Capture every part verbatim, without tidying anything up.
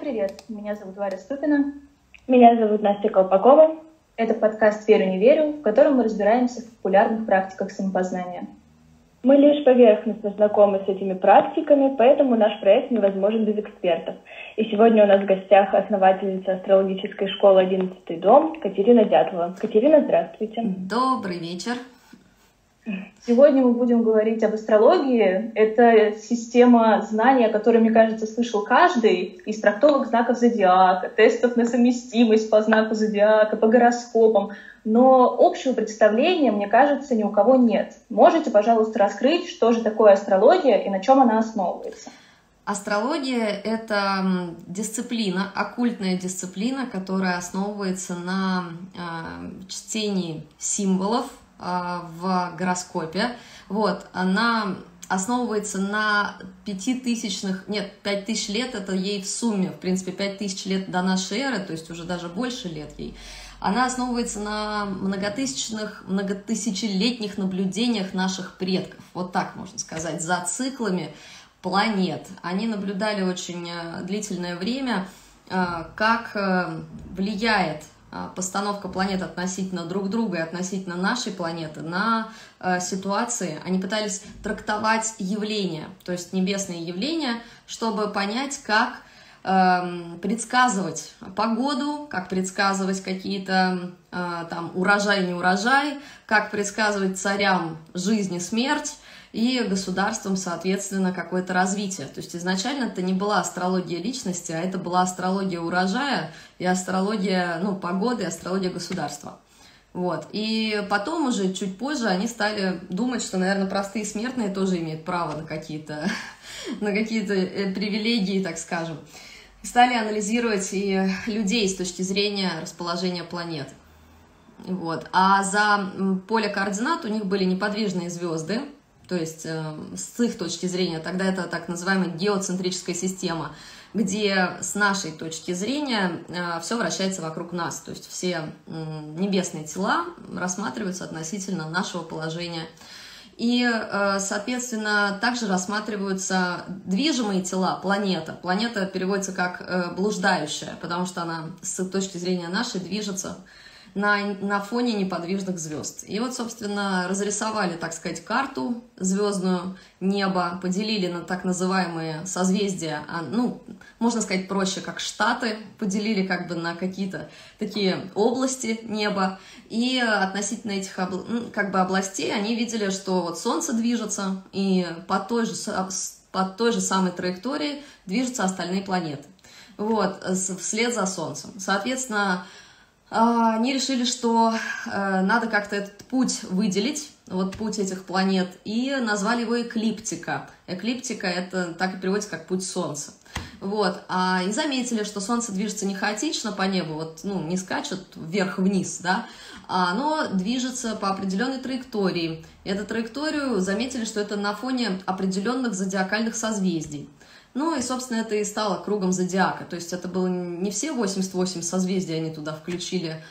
привет! Меня зовут Варя Ступина. Меня зовут Настя Колпакова. Это подкаст «Верю, не верю», в котором мы разбираемся в популярных практиках самопознания. Мы лишь поверхностно знакомы с этими практиками, поэтому наш проект невозможен без экспертов. И сегодня у нас в гостях основательница астрологической школы «Одиннадцатый дом» Катерина Дятлова. Катерина, здравствуйте. Добрый вечер. Сегодня мы будем говорить об астрологии. Это система знаний, о которой, мне кажется, слышал каждый, из трактовок знаков зодиака, тестов на совместимость по знаку зодиака, по гороскопам. Но общего представления, мне кажется, ни у кого нет. Можете, пожалуйста, раскрыть, что же такое астрология и на чем она основывается? Астрология — это дисциплина, оккультная дисциплина, которая основывается на э, чтении символов в гороскопе. Вот, она основывается на пятитысячных, нет, пять тысяч лет, это ей в сумме, в принципе, пять тысяч лет до нашей эры, то есть уже даже больше лет ей. Она основывается на многотысячных, многотысячелетних наблюдениях наших предков, вот так можно сказать, за циклами планет. Они наблюдали очень длительное время, как влияет постановка планет относительно друг друга и относительно нашей планеты на э, ситуации. Они пытались трактовать явления, то есть небесные явления, чтобы понять, как э, предсказывать погоду, как предсказывать какие-то э, там урожай, не урожай, как предсказывать царям жизнь и смерть, и государством, соответственно, какое-то развитие. То есть изначально это не была астрология личности, а это была астрология урожая и астрология, ну, погоды, и астрология государства. Вот. И потом уже, чуть позже, они стали думать, что, наверное, простые смертные тоже имеют право на какие-то на какие-то привилегии, так скажем. Стали анализировать и людей с точки зрения расположения планет. Вот. А за поле координат у них были неподвижные звезды. То есть э, с их точки зрения, тогда это так называемая геоцентрическая система, где с нашей точки зрения э, все вращается вокруг нас. То есть все э, небесные тела рассматриваются относительно нашего положения. И, э, соответственно, также рассматриваются движимые тела, планета. Планета переводится как э, блуждающая, потому что она с точки зрения нашей движется На, на фоне неподвижных звезд. И вот, собственно, разрисовали, так сказать, карту звездную неба, поделили на так называемые созвездия, ну, можно сказать проще, как штаты, поделили как бы на какие-то такие области неба, и относительно этих как бы областей они видели, что вот Солнце движется, и по той же, по той же самой траектории движутся остальные планеты. Вот, вслед за Солнцем. Соответственно, они решили, что э, надо как-то этот путь выделить, вот путь этих планет, и назвали его эклиптика. Эклиптика — это так и переводится как путь Солнца. Вот. А, и заметили, что Солнце движется не хаотично по небу, вот, ну, не скачет вверх-вниз, да, а оно движется по определенной траектории. И эту траекторию заметили, что это на фоне определенных зодиакальных созвездий. Ну и, собственно, это и стало кругом зодиака. То есть это было не все восемьдесят восемь созвездий они туда включили,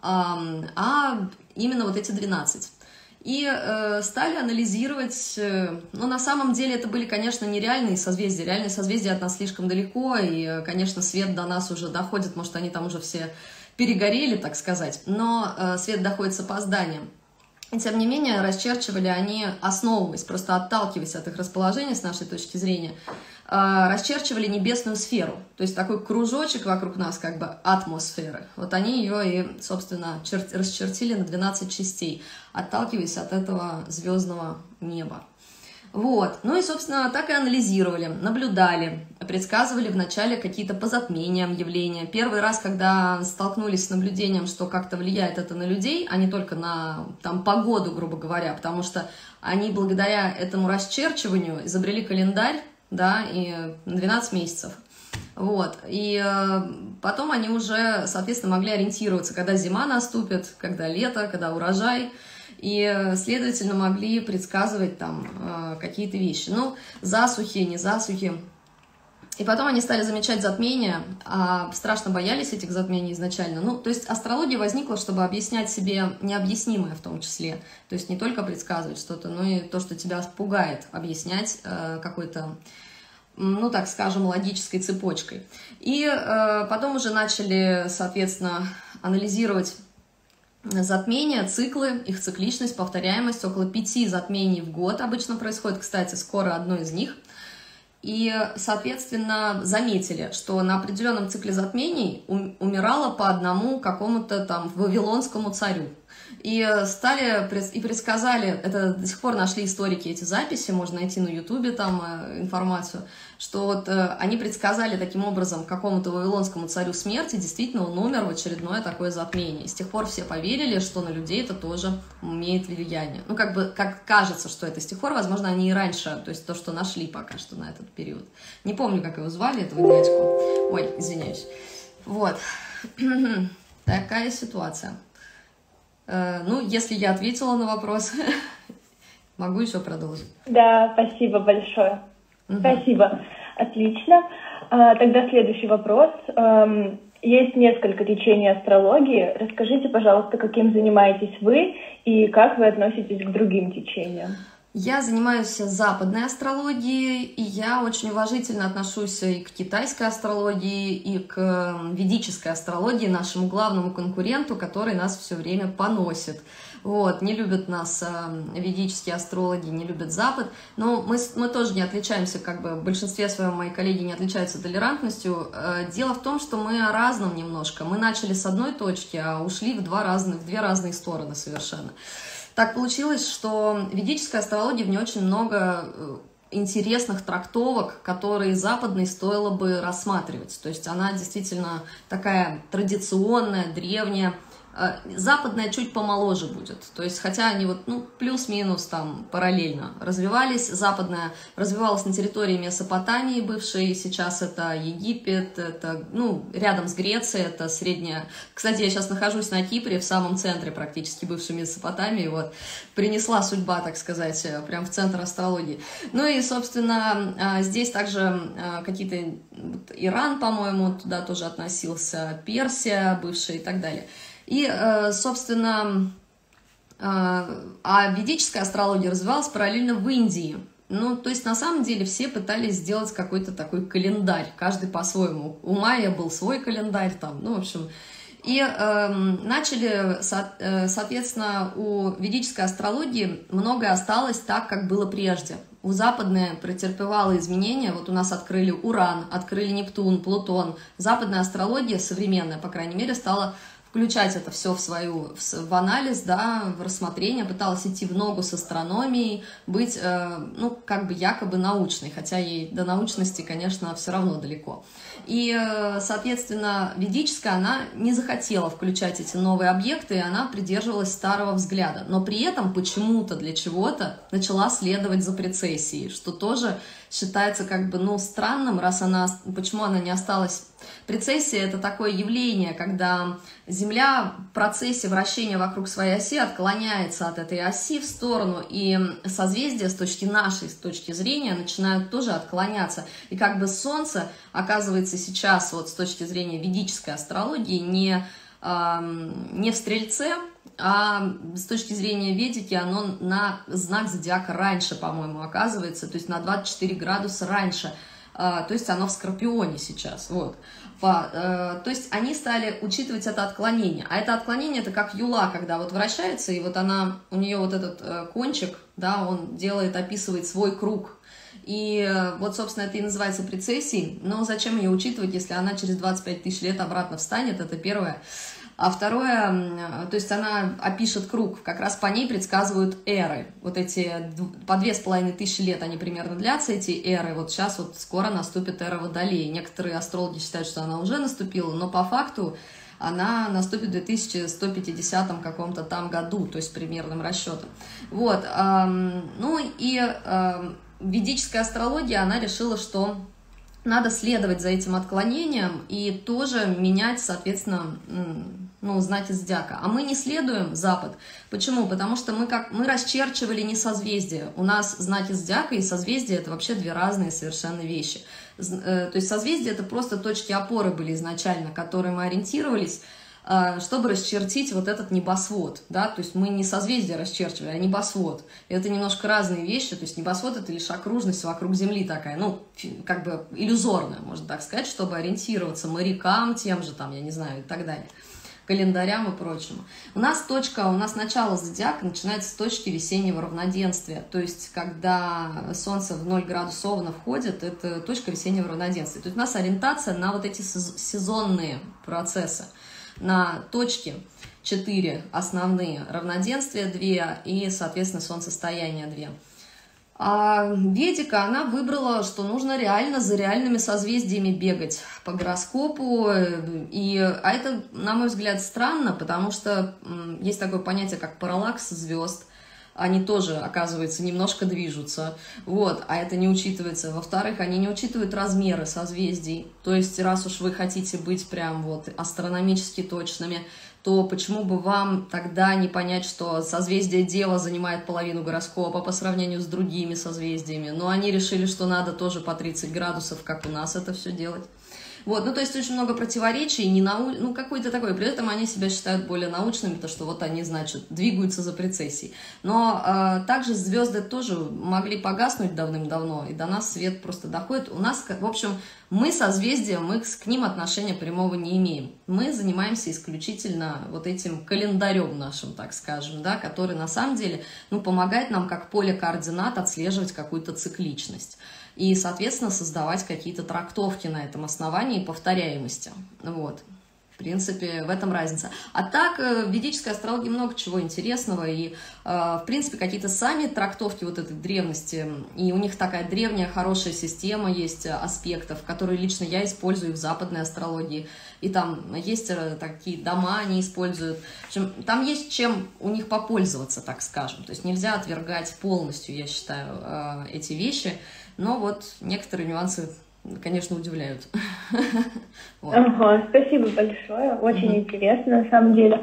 а именно вот эти двенадцать. И э, стали анализировать, э, ну, на самом деле это были, конечно, нереальные созвездия. Реальные созвездия от нас слишком далеко, и, конечно, свет до нас уже доходит, может, они там уже все перегорели, так сказать, но э, свет доходит с опозданием. И, тем не менее, расчерчивали они, основываясь, просто отталкиваясь от их расположения с нашей точки зрения, расчерчивали небесную сферу, то есть такой кружочек вокруг нас, как бы атмосферы. Вот они ее и, собственно, расчертили на двенадцать частей, отталкиваясь от этого звездного неба. Вот, ну и, собственно, так и анализировали, наблюдали, предсказывали вначале какие-то по затмениям явления. Первый раз, когда столкнулись с наблюдением, что как-то влияет это на людей, а не только на там, погоду, грубо говоря, потому что они благодаря этому расчерчиванию изобрели календарь, да, и на двенадцать месяцев. Вот, и э, потом они уже, соответственно, могли ориентироваться, когда зима наступит, когда лето, когда урожай, и, следовательно, могли предсказывать там э, какие-то вещи. Ну, засухи, не засухи. И потом они стали замечать затмения, а страшно боялись этих затмений изначально. Ну, то есть астрология возникла, чтобы объяснять себе необъяснимое в том числе. То есть не только предсказывать что-то, но и то, что тебя пугает, объяснять э, какой-то ну, так скажем, логической цепочкой. И э, потом уже начали, соответственно, анализировать затмения, циклы, их цикличность, повторяемость. Около пяти затмений в год обычно происходит, кстати, скоро одно из них. И, соответственно, заметили, что на определенном цикле затмений умирало по одному какому-то там вавилонскому царю. И стали, и предсказали, это до сих пор нашли историки эти записи, можно найти на ютубе там информацию, что вот они предсказали таким образом какому-то вавилонскому царю смерти, действительно он умер в очередное такое затмение. И с тех пор все поверили, что на людей это тоже имеет влияние. Ну, как бы, как кажется, что это с тех пор, возможно, они и раньше, то есть то, что нашли пока что на этот период. Не помню, как его звали, этого дядьку. Ой, извиняюсь. Вот. Такая ситуация. Ну, если я ответила на вопрос, могу еще продолжить. Да, спасибо большое. Угу. Спасибо. Отлично. Тогда следующий вопрос. Есть несколько течений астрологии. Расскажите, пожалуйста, каким занимаетесь вы и как вы относитесь к другим течениям? Я занимаюсь западной астрологией, и я очень уважительно отношусь и к китайской астрологии, и к ведической астрологии, нашему главному конкуренту, который нас все время поносит. Вот, не любят нас э, ведические астрологи, не любят Запад, но мы, мы тоже не отличаемся, как бы в большинстве своем мои коллеги не отличаются толерантностью. Э, дело в том, что мы о разном немножко. Мы начали с одной точки, а ушли в, два разных, в две разные стороны совершенно. Так получилось, что ведическая астрология, в ней очень много интересных трактовок, которые западной стоило бы рассматривать. То есть она действительно такая традиционная, древняя. Западная чуть помоложе будет, то есть хотя они вот, ну, плюс-минус там параллельно развивались. Западная развивалась на территории Месопотамии бывшей, сейчас это Египет, это, ну, рядом с Грецией, это средняя. Кстати, я сейчас нахожусь на Кипре, в самом центре практически бывшей Месопотамии, вот, принесла судьба, так сказать, прям в центр астрологии. Ну и, собственно, здесь также какие-то, Иран, по-моему, туда тоже относился, Персия бывшая и так далее. И, собственно, а ведическая астрология развивалась параллельно в Индии. Ну, то есть, на самом деле, все пытались сделать какой-то такой календарь, каждый по-своему. У майя был свой календарь там, ну, в общем. И э, начали, со, э, соответственно, у ведической астрологии многое осталось так, как было прежде. У западной претерпевала изменения, вот у нас открыли Уран, открыли Нептун, Плутон. Западная астрология, современная, по крайней мере, стала включать это все в свою, в, в анализ, да, в рассмотрение, пыталась идти в ногу с астрономией, быть, э, ну, как бы якобы научной, хотя ей до научности, конечно, все равно далеко. И, э, соответственно, ведическая, она не захотела включать эти новые объекты, и она придерживалась старого взгляда, но при этом почему-то для чего-то начала следовать за прецессией, что тоже считается как бы, ну, странным, раз она, почему она не осталась. Прецессия — это такое явление, когда Земля в процессе вращения вокруг своей оси отклоняется от этой оси в сторону, и созвездия с точки нашей, с точки зрения, начинают тоже отклоняться. И как бы Солнце оказывается сейчас, вот с точки зрения ведической астрологии, не, э, не в Стрельце, а с точки зрения ведики оно на знак зодиака раньше, по-моему, оказывается, то есть на двадцать четыре градуса раньше, то есть оно в Скорпионе сейчас, вот. То есть они стали учитывать это отклонение, а это отклонение это как юла, когда вот вращается, и вот она, у нее вот этот кончик, да, он делает, описывает свой круг. И вот, собственно, это и называется прецессией, но зачем ее учитывать, если она через двадцать пять тысяч лет обратно встанет, это первое. А второе, то есть она опишет круг, как раз по ней предсказывают эры. Вот эти по две с половиной тысячи лет они примерно длятся, эти эры. Вот сейчас вот скоро наступит эра Водолея. Некоторые астрологи считают, что она уже наступила, но по факту она наступит в две тысячи сто пятидесятом каком-то там году, то есть примерным расчетом. Вот, ну и ведическая астрология, она решила, что надо следовать за этим отклонением и тоже менять, соответственно, ну, знаки зодиака. А мы не следуем Запад. Почему? Потому что мы, как, мы расчерчивали не созвездия. У нас знаки зодиака и созвездия — это вообще две разные совершенно вещи. То есть созвездия — это просто точки опоры были изначально, которые мы ориентировались. чтобы расчертить вот этот небосвод, да, то есть мы не созвездие расчерчивали, а небосвод. Это немножко разные вещи, то есть небосвод — это лишь окружность вокруг Земли такая, ну, как бы иллюзорная, можно так сказать, чтобы ориентироваться морякам тем же, там, я не знаю, и так далее, календарям и прочему. У нас точка, у нас начало зодиака начинается с точки весеннего равноденствия, то есть когда Солнце в ноль градусов Овна входит, это точка весеннего равноденствия. То есть у нас ориентация на вот эти сезонные процессы, на точки четыре основные, равноденствия две и, соответственно, солнцестояние две. А Ведика, она выбрала, что нужно реально за реальными созвездиями бегать по гороскопу, и, а это, на мой взгляд, странно, потому что есть такое понятие, как параллакс звезд, они тоже, оказывается, немножко движутся, вот, а это не учитывается. Во-вторых, они не учитывают размеры созвездий, то есть раз уж вы хотите быть прям вот астрономически точными, то почему бы вам тогда не понять, что созвездие Дева занимает половину гороскопа по сравнению с другими созвездиями, но они решили, что надо тоже по тридцать градусов, как у нас, это все делать. Вот, ну, то есть очень много противоречий, не нау... ну, какой-то такой, при этом они себя считают более научными, потому что вот они, значит, двигаются за прецессией. Но э, также звезды тоже могли погаснуть давным-давно, и до нас свет просто доходит. У нас, в общем, мы созвездия, мы к ним отношения прямого не имеем. Мы занимаемся исключительно вот этим календарем нашим, так скажем, да, который на самом деле, ну, помогает нам как поле координат отслеживать какую-то цикличность. И, соответственно, создавать какие-то трактовки на этом основании повторяемости. Вот. В принципе, в этом разница. А так, в ведической астрологии много чего интересного, и, в принципе, какие-то сами трактовки вот этой древности, и у них такая древняя хорошая система есть аспектов, которые лично я использую в западной астрологии, и там есть такие дома, они используют. В общем, там есть чем у них попользоваться, так скажем, то есть нельзя отвергать полностью, я считаю, эти вещи, но вот некоторые нюансы, конечно, удивляют. Вот. Ага, спасибо большое, очень угу. интересно на самом деле.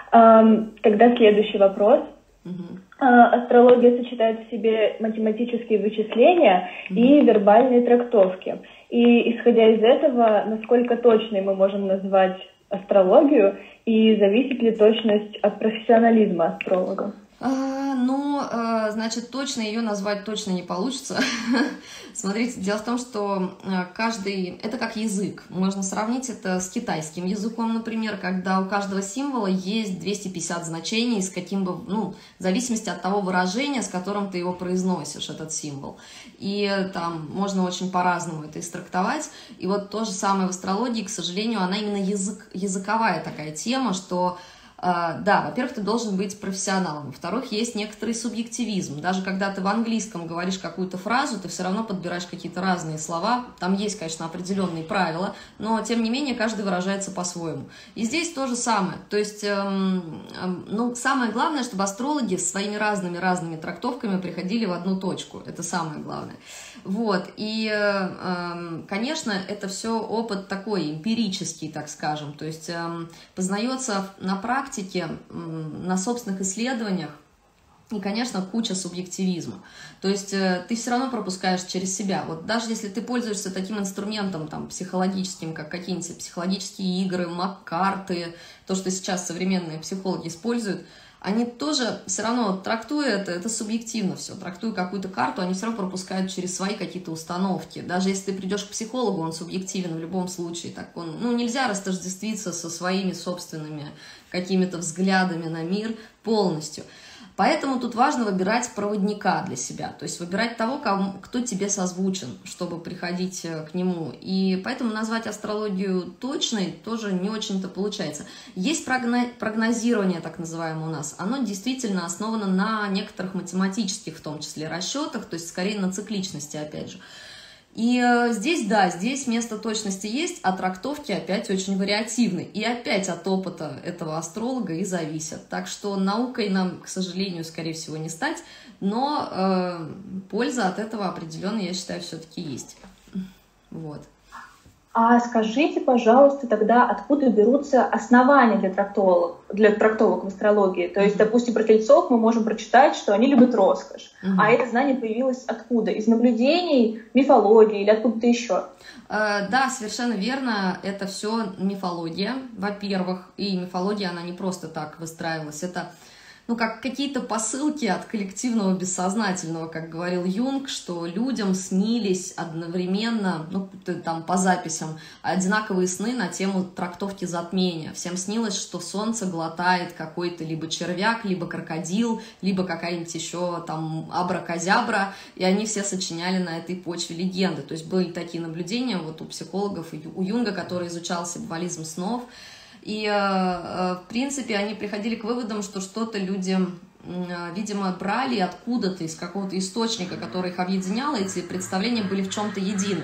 Эм, тогда следующий вопрос. Угу. Э, астрология сочетает в себе математические вычисления угу. и вербальные трактовки. И исходя из этого, насколько точной мы можем назвать астрологию, и зависит ли точность от профессионализма астролога? А, ну, а, значит, точно ее назвать точно не получится. Смотрите, дело в том, что каждый... Это как язык. Можно сравнить это с китайским языком, например, когда у каждого символа есть двести пятьдесят значений, с каким бы... Ну, в зависимости от того выражения, с которым ты его произносишь, этот символ. И там можно очень по-разному это истрактовать. И вот то же самое в астрологии, к сожалению, она именно язык, языковая такая тема, что... Uh, да, во-первых, ты должен быть профессионалом, во-вторых, есть некоторый субъективизм. Даже когда ты в английском говоришь какую-то фразу, ты все равно подбираешь какие-то разные слова. Там есть, конечно, определенные правила, но, тем не менее, каждый выражается по-своему. И здесь то же самое. То есть, эм, эм, ну, самое главное, чтобы астрологи с своими разными-разными трактовками приходили в одну точку. Это самое главное. Вот, и, э, конечно, это все опыт такой эмпирический, так скажем, то есть э, познается на практике, э, на собственных исследованиях, и, конечно, куча субъективизма. То есть э, ты все равно пропускаешь через себя. Вот даже если ты пользуешься таким инструментом там, психологическим, как какие-нибудь психологические игры, мак-карты, то, что сейчас современные психологи используют, они тоже все равно, трактуя это, это субъективно все, трактуя какую-то карту, они все равно пропускают через свои какие-то установки. Даже если ты придешь к психологу, он субъективен в любом случае. Так он, ну, нельзя растождествиться со своими собственными какими-то взглядами на мир полностью. Поэтому тут важно выбирать проводника для себя, то есть выбирать того, кому, кто тебе созвучен, чтобы приходить к нему. И поэтому назвать астрологию точной тоже не очень-то получается. Есть прогнозирование, так называемое у нас, оно действительно основано на некоторых математических, в том числе, расчетах, то есть скорее на цикличности, опять же. И здесь, да, здесь место точности есть, а трактовки опять очень вариативны. И опять от опыта этого астролога и зависят. Так что наукой нам, к сожалению, скорее всего, не стать, но э, польза от этого определенно, я считаю, все-таки есть. Вот. А скажите, пожалуйста, тогда откуда берутся основания для трактовок, для трактовок в астрологии? То есть, допустим, про тельцов мы можем прочитать, что они любят роскошь. Mm-hmm. А это знание появилось откуда? Из наблюдений, мифологии или откуда-то еще? Uh, да, совершенно верно. Это все мифология, во-первых. И мифология, она не просто так выстраивалась. Это ну, как какие-то посылки от коллективного бессознательного, как говорил Юнг, что людям снились одновременно, ну, там по записям, одинаковые сны на тему трактовки затмения. Всем снилось, что солнце глотает какой-то либо червяк, либо крокодил, либо какая-нибудь еще там абракадабра, и они все сочиняли на этой почве легенды. То есть были такие наблюдения вот у психологов и у Юнга, который изучал символизм снов. И, в принципе, они приходили к выводам, что что-то люди, видимо, брали откуда-то, из какого-то источника, который их объединял, эти представления были в чем-то едины.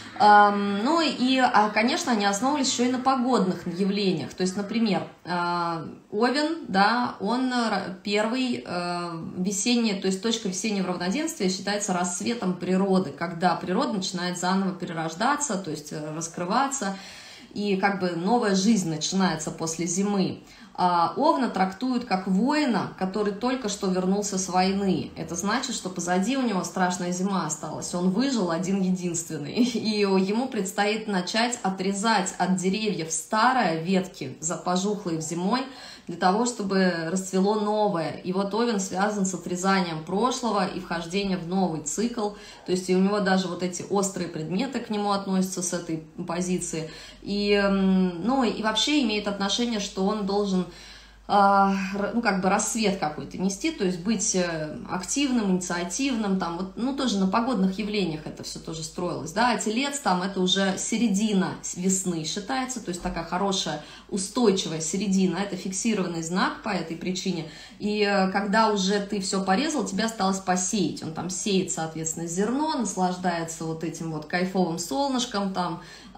Ну и, конечно, они основывались еще и на погодных явлениях. То есть, например, Овен, да, он первый весенний, то есть точка весеннего равноденствия считается рассветом природы, когда природа начинает заново перерождаться, то есть раскрываться. И как бы новая жизнь начинается после зимы. А Овна трактуют как воина, который только что вернулся с войны. Это значит, что позади у него страшная зима осталась. Он выжил один-единственный. И ему предстоит начать отрезать от деревьев старые ветки, пожухлые зимой, для того, чтобы расцвело новое. И вот Овен связан с отрезанием прошлого и вхождением в новый цикл. То есть и у него даже вот эти острые предметы к нему относятся с этой позиции. И, ну, и вообще имеет отношение, что он должен ну, как бы рассвет какой-то нести, то есть быть активным, инициативным, там, вот, ну, тоже на погодных явлениях это все тоже строилось, да, а телец там это уже середина весны считается, то есть такая хорошая, устойчивая середина, это фиксированный знак по этой причине, и когда уже ты все порезал, тебе осталось посеять, он там сеет, соответственно, зерно, наслаждается вот этим вот кайфовым солнышком, там,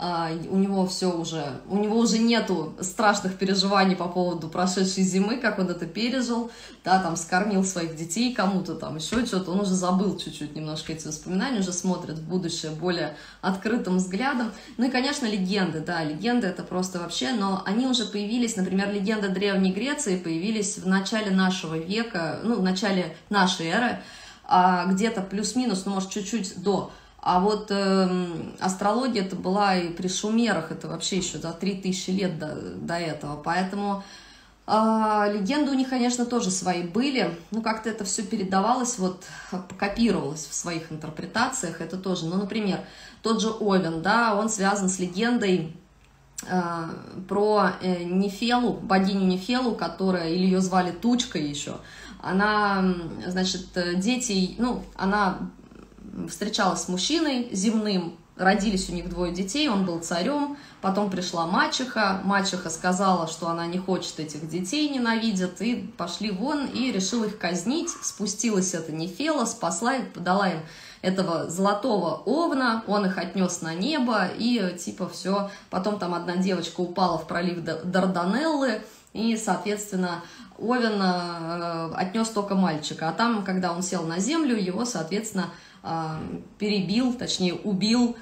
у него все уже, у него уже нету страшных переживаний по поводу прошедшей зимы, как он это пережил, да, там, скормил своих детей кому-то, там, еще что-то, он уже забыл чуть-чуть немножко эти воспоминания, уже смотрит в будущее более открытым взглядом. Ну и, конечно, легенды, да, легенды это просто вообще, но они уже появились, например, легенды Древней Греции появились в начале нашего века, ну, в начале нашей эры, где-то плюс-минус, ну, может, чуть-чуть до. А вот э, астрология это была и при шумерах, это вообще еще за три тысячи лет до, до этого. Поэтому э, легенды у них, конечно, тоже свои были. Ну, как-то это все передавалось, вот, копировалось в своих интерпретациях. Это тоже, ну, например, тот же Овен, да, он связан с легендой э, про э, Нефелу, богиню Нефелу, которая, или ее звали Тучкой еще. Она, значит, дети, ну, она... встречалась с мужчиной земным, родились у них двое детей, он был царем, потом пришла мачеха, мачеха сказала, что она не хочет этих детей, ненавидит, и пошли вон, и решила их казнить, спустилась эта Нефела, спасла их, подала им этого золотого овна, он их отнес на небо, и типа все, потом там одна девочка упала в пролив Дарданеллы, и, соответственно, Овен э, отнес только мальчика, а там, когда он сел на землю, его, соответственно, перебил, точнее убил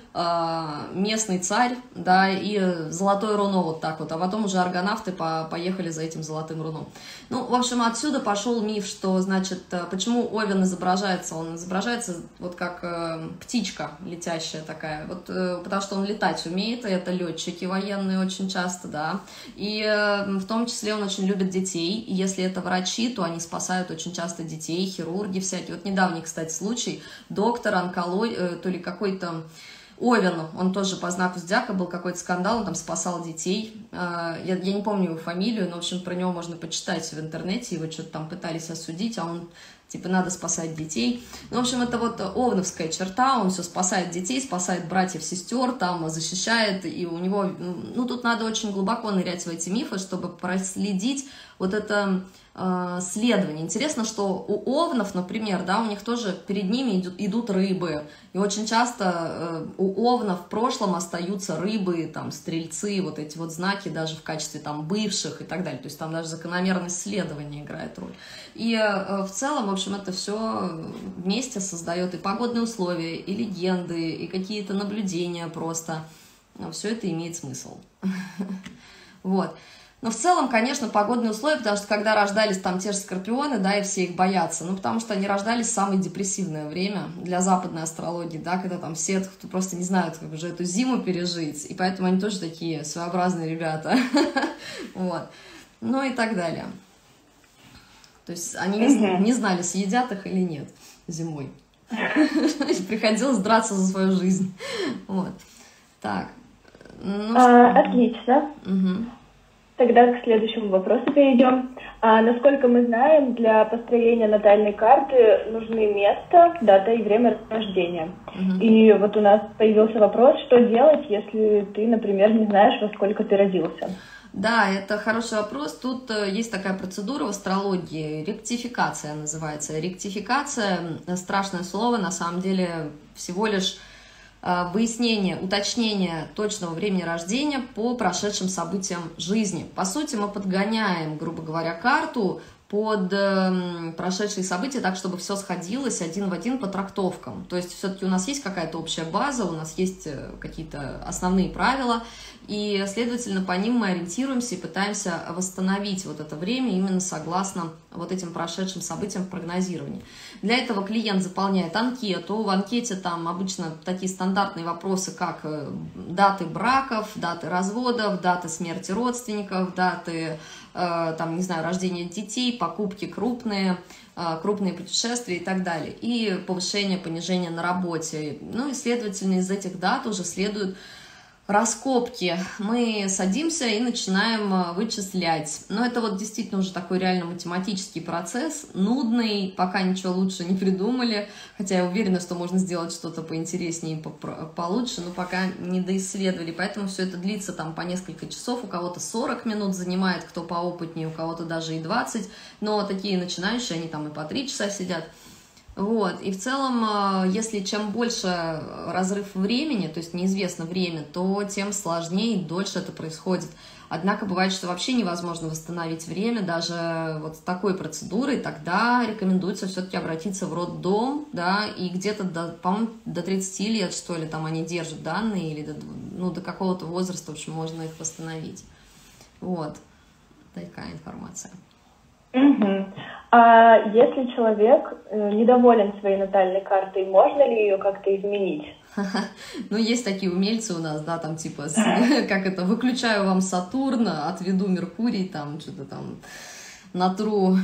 местный царь, да, и золотое руно вот так вот, а потом уже аргонавты по поехали за этим золотым руном. Ну, в общем, отсюда пошел миф, что, значит, почему Овен изображается, он изображается вот как птичка летящая такая, вот, потому что он летать умеет, и это летчики военные очень часто, да, и в том числе он очень любит детей, и если это врачи, то они спасают очень часто детей, хирурги всякие. Вот недавний, кстати, случай, доктор онкологии, то ли какой-то Овен, он тоже по знаку зодиака, был какой-то скандал, он там спасал детей, я, я не помню его фамилию, но, в общем, про него можно почитать в интернете, его что-то там пытались осудить, а он, типа, надо спасать детей. Ну, в общем, это вот овновская черта, он все спасает детей, спасает братьев, сестер, там, защищает, и у него, ну, тут надо очень глубоко нырять в эти мифы, чтобы проследить вот это э, следование. Интересно, что у овнов, например, да, у них тоже перед ними идут, идут рыбы, и очень часто э, у овнов в прошлом остаются рыбы, там, стрельцы, вот эти вот знаки даже в качестве там бывших и так далее, то есть там даже закономерность следования играет роль. И э, в целом, в общем, это все вместе создает и погодные условия, и легенды, и какие-то наблюдения просто. все это имеет смысл. Вот. Но в целом, конечно, погодные условия, потому что когда рождались там те же скорпионы, да, и все их боятся, ну, потому что они рождались в самое депрессивное время для западной астрологии, да, когда там все кто просто не знают, как уже эту зиму пережить, и поэтому они тоже такие своеобразные ребята, вот, ну и так далее. То есть они не знали, съедят их или нет зимой. Приходилось драться за свою жизнь, вот. Так. Отлично. Тогда к следующему вопросу перейдем. А, насколько мы знаем, для построения натальной карты нужны место, дата и время рождения. Uh-huh. И вот у нас появился вопрос, что делать, если ты, например, не знаешь, во сколько ты родился? Да, это хороший вопрос. Тут есть такая процедура в астрологии, ректификация называется. Ректификация, страшное слово, на самом деле всего лишь выяснение, уточнение точного времени рождения по прошедшим событиям жизни. По сути, мы подгоняем, грубо говоря, карту под прошедшие события так, чтобы все сходилось один в один по трактовкам. То есть все-таки у нас есть какая-то общая база, у нас есть какие-то основные правила, и, следовательно, по ним мы ориентируемся и пытаемся восстановить вот это время именно согласно вот этим прошедшим событиям в прогнозировании. Для этого клиент заполняет анкету. В анкете там обычно такие стандартные вопросы, как даты браков, даты разводов, даты смерти родственников, даты, там, не знаю, рождения детей, покупки крупные, крупные путешествия и так далее. И повышение, понижение на работе. Ну и, следовательно, из этих дат уже следует раскопки. Мы садимся и начинаем вычислять. Но это вот действительно уже такой реально математический процесс, нудный, пока ничего лучше не придумали, хотя я уверена, что можно сделать что-то поинтереснее и получше, но пока не доисследовали, поэтому все это длится там по несколько часов, у кого-то сорок минут занимает, кто поопытнее, у кого-то даже и двадцать, но такие начинающие, они там и по три часа сидят. Вот, и в целом, если чем больше разрыв времени, то есть неизвестно время, то тем сложнее и дольше это происходит. Однако бывает, что вообще невозможно восстановить время даже вот с такой процедурой, тогда рекомендуется все-таки обратиться в роддом, да, и где-то, до, по-моему, до тридцати лет, что ли, там они держат данные, или до, ну, до какого-то возраста, в общем, можно их восстановить. Вот, такая информация. Угу. А если человек недоволен своей натальной картой, можно ли ее как-то изменить? Ну, есть такие умельцы у нас, да, там типа, как это, выключаю вам Сатурн, отведу Меркурий, там что-то там натру,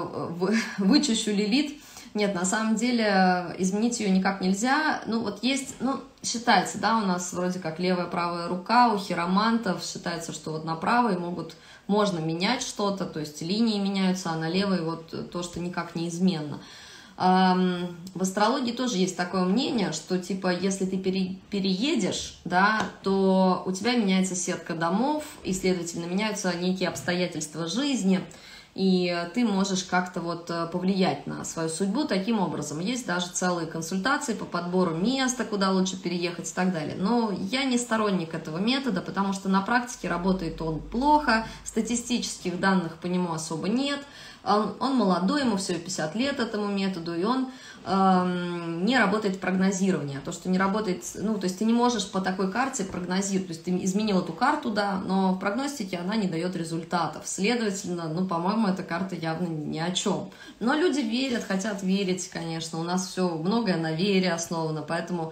вычищу Лилит. Нет, на самом деле изменить ее никак нельзя. Ну, вот есть, ну, считается, да, у нас вроде как левая, правая рука, у хиромантов считается, что вот на правой могут, можно менять что-то, то есть линии меняются, а на левой вот то, что никак неизменно. В астрологии тоже есть такое мнение, что типа если ты пере, переедешь, да, то у тебя меняется сетка домов, и, следовательно, меняются некие обстоятельства жизни, и ты можешь как-то вот повлиять на свою судьбу таким образом. Есть даже целые консультации по подбору места, куда лучше переехать и так далее. Но я не сторонник этого метода, потому что на практике работает он плохо, статистических данных по нему особо нет. Он, он молодой, ему всего пятьдесят лет этому методу, и он э, не работает в прогнозировании. А то, что не работает, ну, то есть ты не можешь по такой карте прогнозировать, то есть ты изменил эту карту, да, но в прогностике она не дает результатов. Следовательно, ну, по-моему, эта карта явно ни о чем. Но люди верят, хотят верить, конечно, у нас все многое на вере основано, поэтому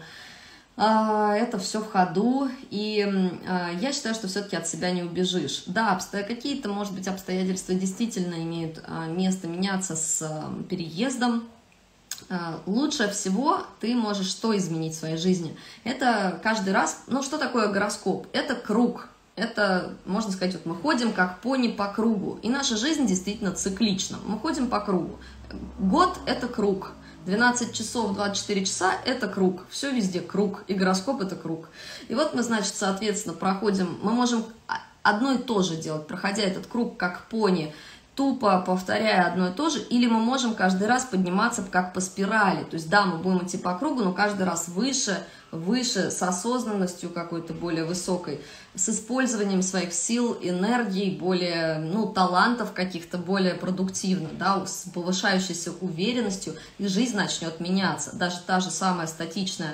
это все в ходу, и я считаю, что все-таки от себя не убежишь. Да, какие-то, может быть, обстоятельства действительно имеют место меняться с переездом. Лучше всего ты можешь что изменить в своей жизни? Это каждый раз, ну что такое гороскоп? Это круг. Это, можно сказать, вот мы ходим как пони по кругу, и наша жизнь действительно циклична. Мы ходим по кругу. Год – это круг. двенадцать часов, двадцать четыре часа – это круг. Все везде круг, и гороскоп – это круг. И вот мы, значит, соответственно, проходим, мы можем одно и то же делать, проходя этот круг как пони, тупо повторяя одно и то же, или мы можем каждый раз подниматься как по спирали. То есть, да, мы будем идти по кругу, но каждый раз выше, выше, с осознанностью какой-то более высокой, с использованием своих сил, энергии, более, ну, талантов каких-то, более продуктивно, да, с повышающейся уверенностью, и жизнь начнет меняться. Даже та же самая статичная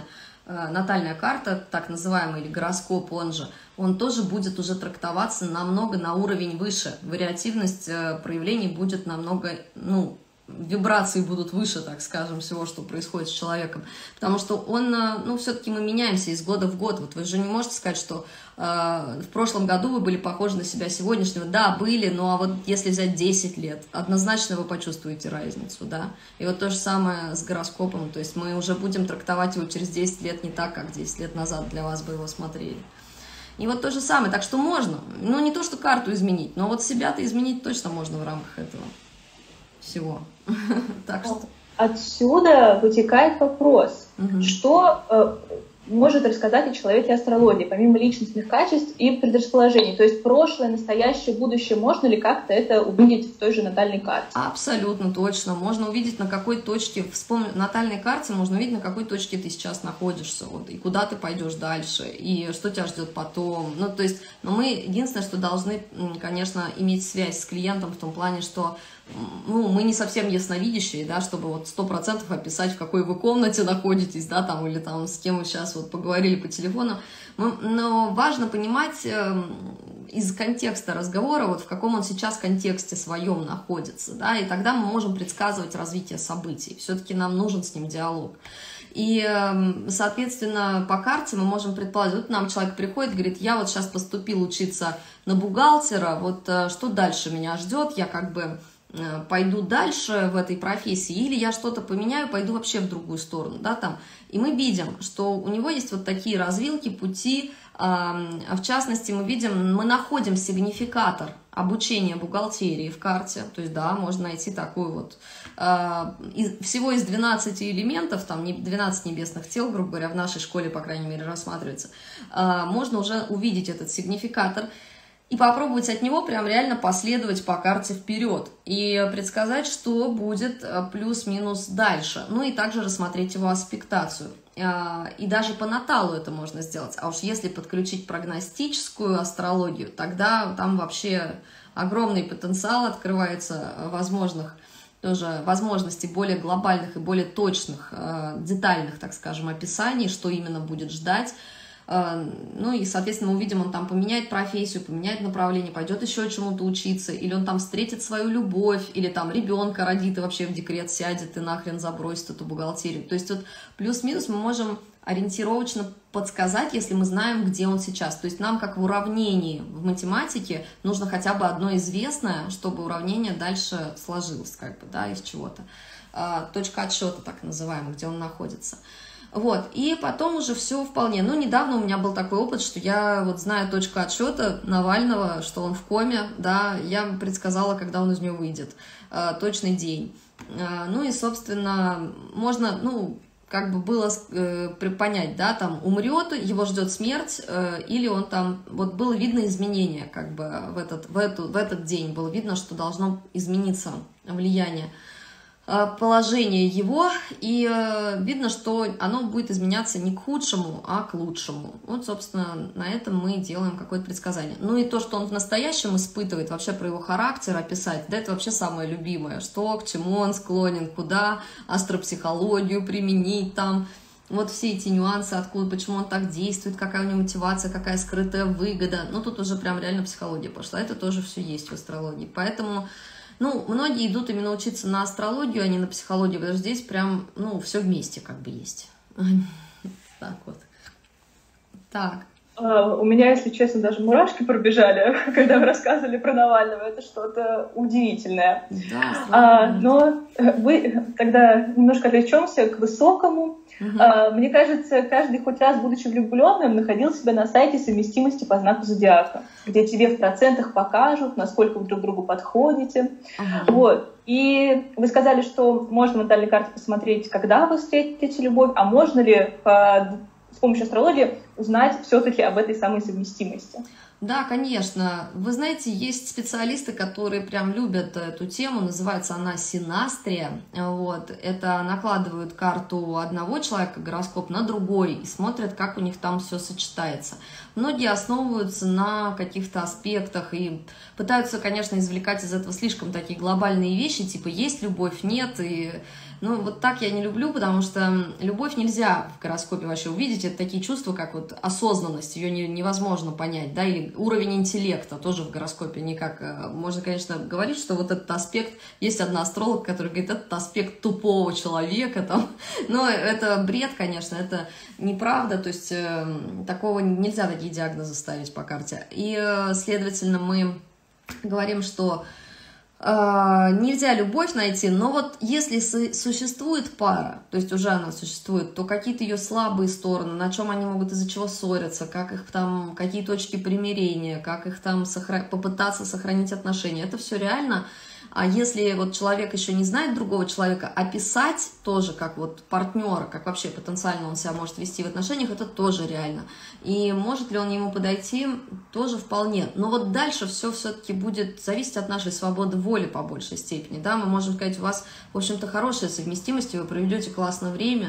натальная карта, так называемый, или гороскоп, он же, он тоже будет уже трактоваться намного на уровень выше. Вариативность проявлений будет намного, ну, вибрации будут выше, так скажем, всего, что происходит с человеком. Потому что он, ну, все-таки мы меняемся из года в год. Вот вы же не можете сказать, что э, в прошлом году вы были похожи на себя сегодняшнего. Да, были, ну а вот если взять десять лет, однозначно вы почувствуете разницу, да. И вот то же самое с гороскопом. То есть мы уже будем трактовать его через десять лет не так, как десять лет назад для вас бы его смотрели. И вот то же самое. Так что можно. Ну, не то, что карту изменить, но вот себя-то изменить точно можно в рамках этого всего. Так что... Отсюда вытекает вопрос, угу. что э, может рассказать о человеке астрология, помимо личностных качеств и предрасположений. То есть прошлое, настоящее, будущее, можно ли как-то это увидеть в той же натальной карте? Абсолютно точно. Можно увидеть, на какой точке, вспомни, в натальной карте можно увидеть, на какой точке ты сейчас находишься, вот, и куда ты пойдешь дальше, и что тебя ждет потом. Ну, то есть, но мы единственное, что должны, конечно, иметь связь с клиентом в том плане, что ну, мы не совсем ясновидящие, да, чтобы вот сто процентов описать, в какой вы комнате находитесь, да, там, или там с кем вы сейчас вот поговорили по телефону. Но важно понимать э, из контекста разговора, вот в каком он сейчас контексте своем находится, да, и тогда мы можем предсказывать развитие событий. Все-таки нам нужен с ним диалог. И, соответственно, по карте мы можем предположить, вот нам человек приходит, говорит, я вот сейчас поступил учиться на бухгалтера, вот что дальше меня ждет, я как бы пойду дальше в этой профессии, или я что-то поменяю, пойду вообще в другую сторону, да, там. И мы видим, что у него есть вот такие развилки, пути, в частности, мы видим, мы находим сигнификатор обучения бухгалтерии в карте, то есть, да, можно найти такую вот, из, всего из двенадцати элементов, там, двенадцать небесных тел, грубо говоря, в нашей школе, по крайней мере, рассматривается, можно уже увидеть этот сигнификатор, и попробовать от него прям реально последовать по карте вперед и предсказать, что будет плюс-минус дальше. Ну и также рассмотреть его аспектацию. И даже по наталу это можно сделать. А уж если подключить прогностическую астрологию, тогда там вообще огромный потенциал открывается возможных тоже возможностей более глобальных и более точных, детальных, так скажем, описаний, что именно будет ждать. Ну и, соответственно, мы увидим, он там поменяет профессию, поменяет направление, пойдет еще чему-то учиться, или он там встретит свою любовь, или там ребенка родит и вообще в декрет сядет и нахрен забросит эту бухгалтерию. То есть вот плюс-минус мы можем ориентировочно подсказать, если мы знаем, где он сейчас. То есть нам, как в уравнении в математике, нужно хотя бы одно известное, чтобы уравнение дальше сложилось, как бы, да, из чего-то. Точка отсчета, так называемая, где он находится. Вот, и потом уже все вполне. Ну, недавно у меня был такой опыт, что я, вот зная точку отсчета Навального, что он в коме, да, я предсказала, когда он из нее выйдет, э, точный день. Э, ну и, собственно, можно, ну, как бы было э, понять, да, там умрет, его ждет смерть, э, или он там, вот было видно изменение, как бы в этот, в эту, в этот день, было видно, что должно измениться влияние. Положение его, и э, видно, что оно будет изменяться не к худшему, а к лучшему. Вот, собственно, на этом мы делаем какое-то предсказание. Ну и то, что он в настоящем испытывает, вообще про его характер описать, да, это вообще самое любимое. Что, к чему он склонен, куда астропсихологию применить там. Вот все эти нюансы, откуда, почему он так действует, какая у него мотивация, какая скрытая выгода. Ну, тут уже прям реально психология пошла. Это тоже все есть в астрологии. Поэтому... Ну, многие идут именно учиться на астрологию, а не на психологию, потому что здесь прям, ну, все вместе как бы есть. Так вот. Так. Uh, у меня, если честно, даже мурашки пробежали, когда вы рассказывали про Навального. Это что-то удивительное. Да, uh, но вы тогда немножко отвлечемся к высокому. Uh-huh. Uh, мне кажется, каждый хоть раз, будучи влюбленным, находил себя на сайте совместимости по знаку зодиака, где тебе в процентах покажут, насколько вы друг другу подходите. Uh-huh. Вот. И вы сказали, что можно в натальной карте посмотреть, когда вы встретите любовь, а можно ли по с помощью астрологии узнать все-таки об этой самой совместимости. Да, конечно. Вы знаете, есть специалисты, которые прям любят эту тему, называется она синастрия. Вот. Это накладывают карту одного человека, гороскоп, на другой и смотрят, как у них там все сочетается. Многие основываются на каких-то аспектах и пытаются, конечно, извлекать из этого слишком такие глобальные вещи, типа есть любовь, нет, и... Ну, вот так я не люблю, потому что любовь нельзя в гороскопе вообще увидеть. Это такие чувства, как вот осознанность, ее не, невозможно понять, да, или уровень интеллекта тоже в гороскопе никак. Можно, конечно, говорить, что вот этот аспект, есть одна астролог, который говорит, этот аспект тупого человека, там, но это бред, конечно, это неправда, то есть э, такого нельзя, такие диагнозы ставить по карте. И, э, следовательно, мы говорим, что нельзя любовь найти, но вот если существует пара, то есть уже она существует, то какие-то ее слабые стороны, на чем они могут из-за чего ссориться, как их там, какие точки примирения, как их там сохра... попытаться сохранить отношения, это все реально. А если вот человек еще не знает другого человека, описать тоже как вот партнера, как вообще потенциально он себя может вести в отношениях, это тоже реально. И может ли он ему подойти, тоже вполне. Но вот дальше все все-таки будет зависеть от нашей свободы воли по большей степени. Да? Мы можем сказать, у вас, в общем-то, хорошая совместимость, и вы проведете классное время.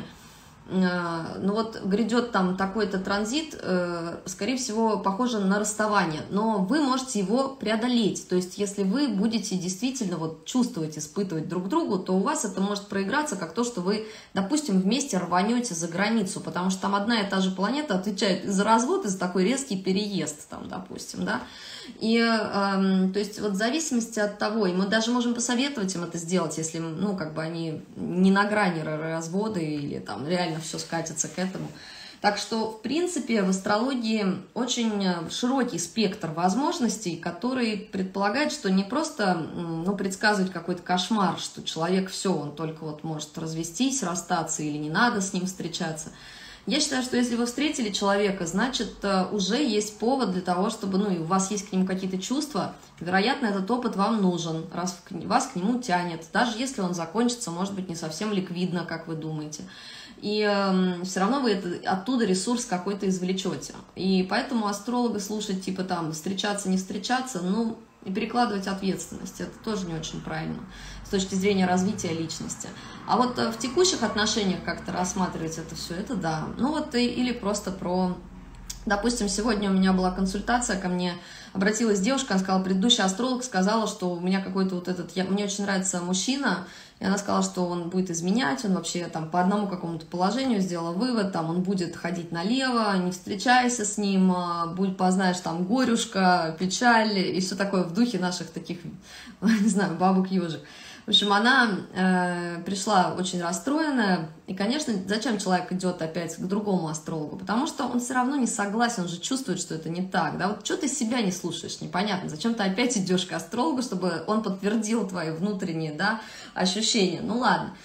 Ну вот грядет там такой-то транзит, скорее всего, похоже на расставание, но вы можете его преодолеть. То есть, если вы будете действительно вот чувствовать, испытывать друг другу, то у вас это может проиграться как то, что вы, допустим, вместе рванете за границу, потому что там одна и та же планета отвечает за развод и за такой резкий переезд, там, допустим, да. И, э, то есть, вот в зависимости от того, и мы даже можем посоветовать им это сделать, если, ну, как бы они не на грани развода или там реально все скатится к этому. Так что, в принципе, в астрологии очень широкий спектр возможностей, который предполагает, что не просто, ну, предсказывать какой-то кошмар, что человек все, он только вот может развестись, расстаться или не надо с ним встречаться. Я считаю, что если вы встретили человека, значит, уже есть повод для того, чтобы, ну, и у вас есть к нему какие-то чувства, вероятно, этот опыт вам нужен, раз вас к нему тянет, даже если он закончится, может быть, не совсем ликвидно, как вы думаете. И э, все равно вы это, оттуда ресурс какой-то извлечете. И поэтому астролога слушать, типа там, встречаться, не встречаться, ну, и перекладывать ответственность, это тоже не очень правильно с точки зрения развития личности. А вот в текущих отношениях как-то рассматривать это все, это да. Ну вот и, или просто про... Допустим, сегодня у меня была консультация, ко мне обратилась девушка, она сказала, предыдущий астролог сказала, что у меня какой-то вот этот... Я, мне очень нравится мужчина, и она сказала, что он будет изменять, он вообще там по одному какому-то положению сделала вывод, там он будет ходить налево, не встречайся с ним, будь, познаешь там горюшка, печаль и все такое в духе наших таких, не знаю, бабок-ежек. В общем, она э, пришла очень расстроенная, и, конечно, зачем человек идет опять к другому астрологу? Потому что он все равно не согласен, он же чувствует, что это не так, да, вот что ты себя не слушаешь, непонятно, зачем ты опять идешь к астрологу, чтобы он подтвердил твои внутренние, да, ощущения, ну ладно.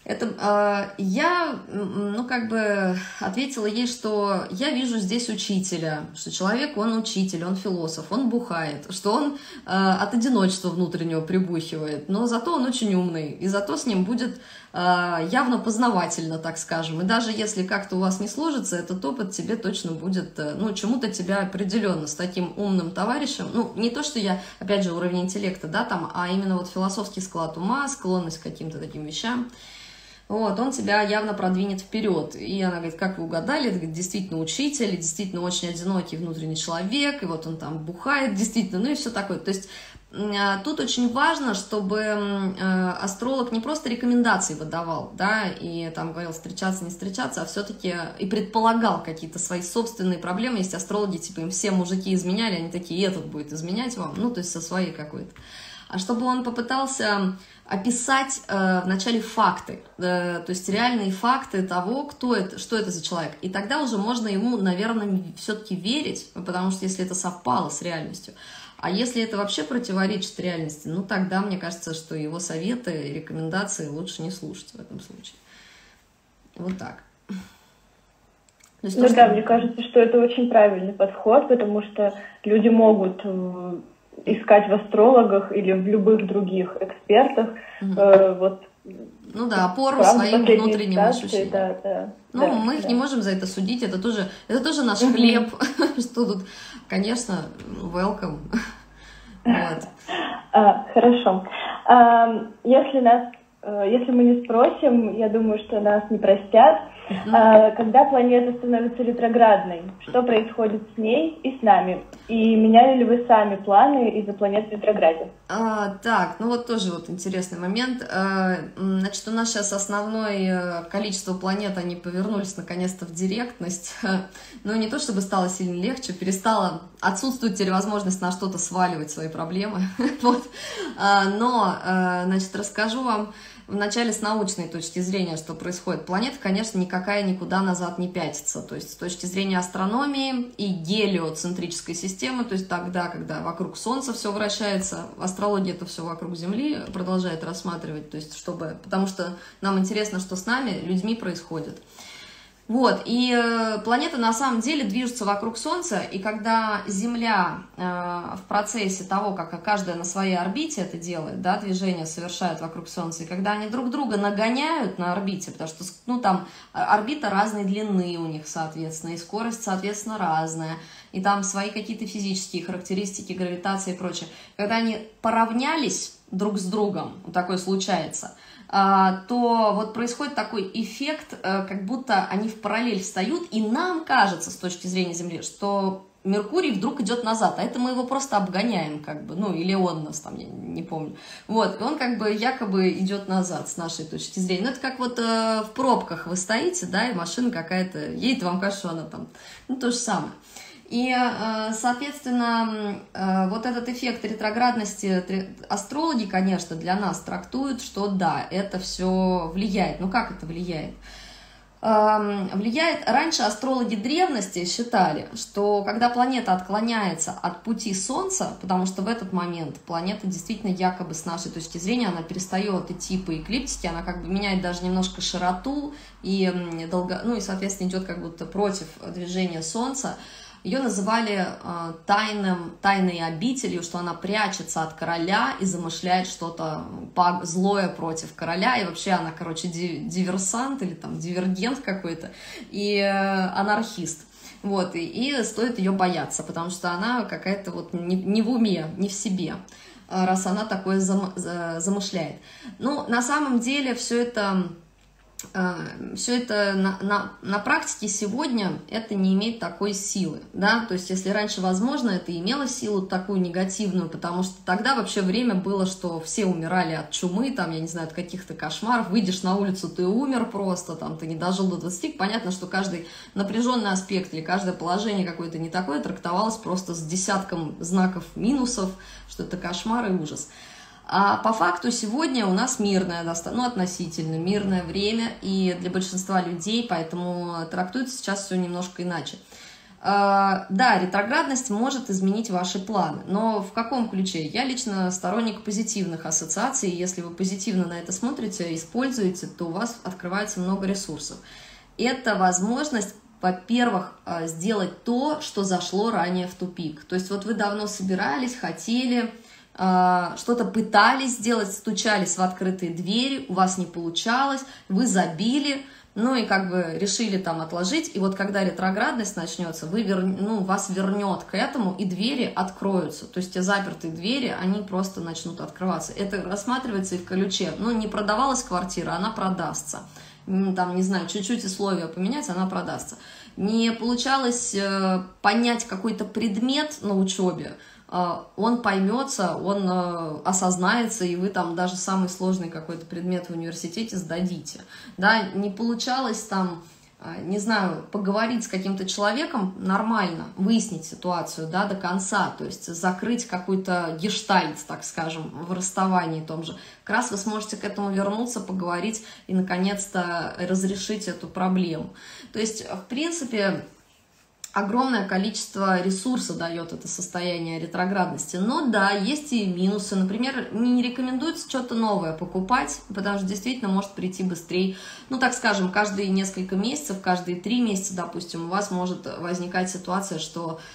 Это, э, я, ну, как бы ответила ей, что я вижу здесь учителя, что человек, он учитель, он философ, он бухает, что он э, от одиночества внутреннего прибухивает, но зато он очень умный, и зато с ним будет э, явно познавательно, так скажем. И даже если как-то у вас не сложится, этот опыт тебе точно будет, э, ну, чему-то тебя определенно с таким умным товарищем, ну, не то, что я, опять же, уровень интеллекта, да, там, а именно вот философский склад ума, склонность к каким-то таким вещам. Вот, он тебя явно продвинет вперед. И она говорит, как вы угадали, это, говорит, действительно учитель, действительно очень одинокий внутренний человек, и вот он там бухает, действительно, ну и все такое. То есть тут очень важно, чтобы астролог не просто рекомендации выдавал, да, и там говорил встречаться, не встречаться, а все-таки и предполагал какие-то свои собственные проблемы. Есть астрологи, типа им все мужики изменяли, они такие, и этот будет изменять вам, ну, то есть со своей какой-то. А чтобы он попытался описать э, вначале факты, э, то есть реальные факты того, кто это, что это за человек. И тогда уже можно ему, наверное, все-таки верить, потому что если это совпало с реальностью. А если это вообще противоречит реальности, ну тогда, мне кажется, что его советы и рекомендации лучше не слушать в этом случае. Вот так. Ну то, да, что... мне кажется, что это очень правильный подход, потому что люди могут искать в астрологах или в любых других экспертах угу. э, вот, ну да, опору своим внутренним ощущениям. Да, да, ну, да, мы их да. не можем за это судить, это тоже, это тоже наш хлеб, что тут конечно, welcome. Вот. А, хорошо. А, если нас, если мы не спросим, я думаю, что нас не простят. Uh-huh. А, когда планета становится ретроградной, что происходит с ней и с нами? И меняли ли вы сами планы из-за планет в ретрограде? А, так, ну вот тоже вот интересный момент. А, значит, у нас сейчас основное количество планет, они повернулись наконец-то в директность. Но не то, чтобы стало сильно легче, перестала отсутствует теперь возможность на что-то сваливать свои проблемы. Вот. А, но, а, значит, расскажу вам вначале с научной точки зрения, что происходит. Планета, конечно, никакая никуда назад не пятится. То есть с точки зрения астрономии и гелиоцентрической системы, то есть тогда, когда вокруг Солнца все вращается, астрология это все вокруг Земли продолжает рассматривать, то есть чтобы, потому что нам интересно, что с нами, людьми происходит. Вот, и э, планета на самом деле движется вокруг Солнца, и когда Земля э, в процессе того, как каждая на своей орбите это делает, да, движение совершает вокруг Солнца, и когда они друг друга нагоняют на орбите, потому что, ну, там орбита разной длины у них, соответственно, и скорость, соответственно, разная, и там свои какие-то физические характеристики, гравитация и прочее, когда они поравнялись друг с другом, вот такое случается, то вот происходит такой эффект, как будто они в параллель встают, и нам кажется, с точки зрения Земли, что Меркурий вдруг идет назад, а это мы его просто обгоняем, как бы, ну, или он нас там, я не помню. Вот, и он как бы якобы идет назад, с нашей точки зрения. Ну, это как вот э, в пробках вы стоите, да, и машина какая-то едет, вам кажется, что она там, ну, то же самое. И, соответственно, вот этот эффект ретроградности астрологи, конечно, для нас трактуют, что да, это все влияет. Ну как это влияет? Влияет, раньше астрологи древности считали, что когда планета отклоняется от пути Солнца, потому что в этот момент планета действительно якобы с нашей точки зрения, она перестает идти по эклиптике, она как бы меняет даже немножко широту, и, долго, ну, и соответственно, идет как будто против движения Солнца. Ее называли э, тайным, тайной обителью, что она прячется от короля и замышляет что-то злое против короля. И вообще она, короче, диверсант или там дивергент какой-то и э, анархист. Вот, и, и стоит ее бояться, потому что она какая-то вот не, не в уме, не в себе, раз она такое зам, замышляет. Ну, на самом деле все это... все это на, на, на практике сегодня это не имеет такой силы, да, то есть если раньше, возможно, это имело силу такую негативную, потому что тогда вообще время было, что все умирали от чумы, там, я не знаю, от каких-то кошмаров, выйдешь на улицу, ты умер просто, там, ты не дожил до двадцати, понятно, что каждый напряженный аспект или каждое положение какое-то не такое трактовалось просто с десятком знаков минусов, что это кошмар и ужас. А по факту сегодня у нас мирное, ну, относительно мирное время и для большинства людей, поэтому трактуется сейчас все немножко иначе. Да, ретроградность может изменить ваши планы, но в каком ключе? Я лично сторонник позитивных ассоциаций, если вы позитивно на это смотрите, используете, то у вас открывается много ресурсов. Это возможность, во-первых, сделать то, что зашло ранее в тупик. То есть вот вы давно собирались, хотели... что-то пытались сделать, стучались в открытые двери, у вас не получалось, вы забили, ну и как бы решили там отложить, и вот когда ретроградность начнется, вы вер... ну, вас вернет к этому, и двери откроются, то есть те запертые двери, они просто начнут открываться. Это рассматривается и в ключе, ну не продавалась квартира, она продастся, там, не знаю, чуть-чуть условия поменять, она продастся. Не получалось э, понять какой-то предмет на учебе, он поймется, он осознается, и вы там даже самый сложный какой-то предмет в университете сдадите. Да, не получалось там, не знаю, поговорить с каким-то человеком нормально, выяснить ситуацию, да, до конца, то есть закрыть какой-то гештальт, так скажем, в расставании том же. Как раз вы сможете к этому вернуться, поговорить и, наконец-то, разрешить эту проблему. То есть, в принципе... огромное количество ресурса дает это состояние ретроградности. Но да, есть и минусы. Например, не рекомендуется что-то новое покупать, потому что действительно может прийти быстрее. Ну, так скажем, каждые несколько месяцев, каждые три месяца, допустим, у вас может возникать ситуация, что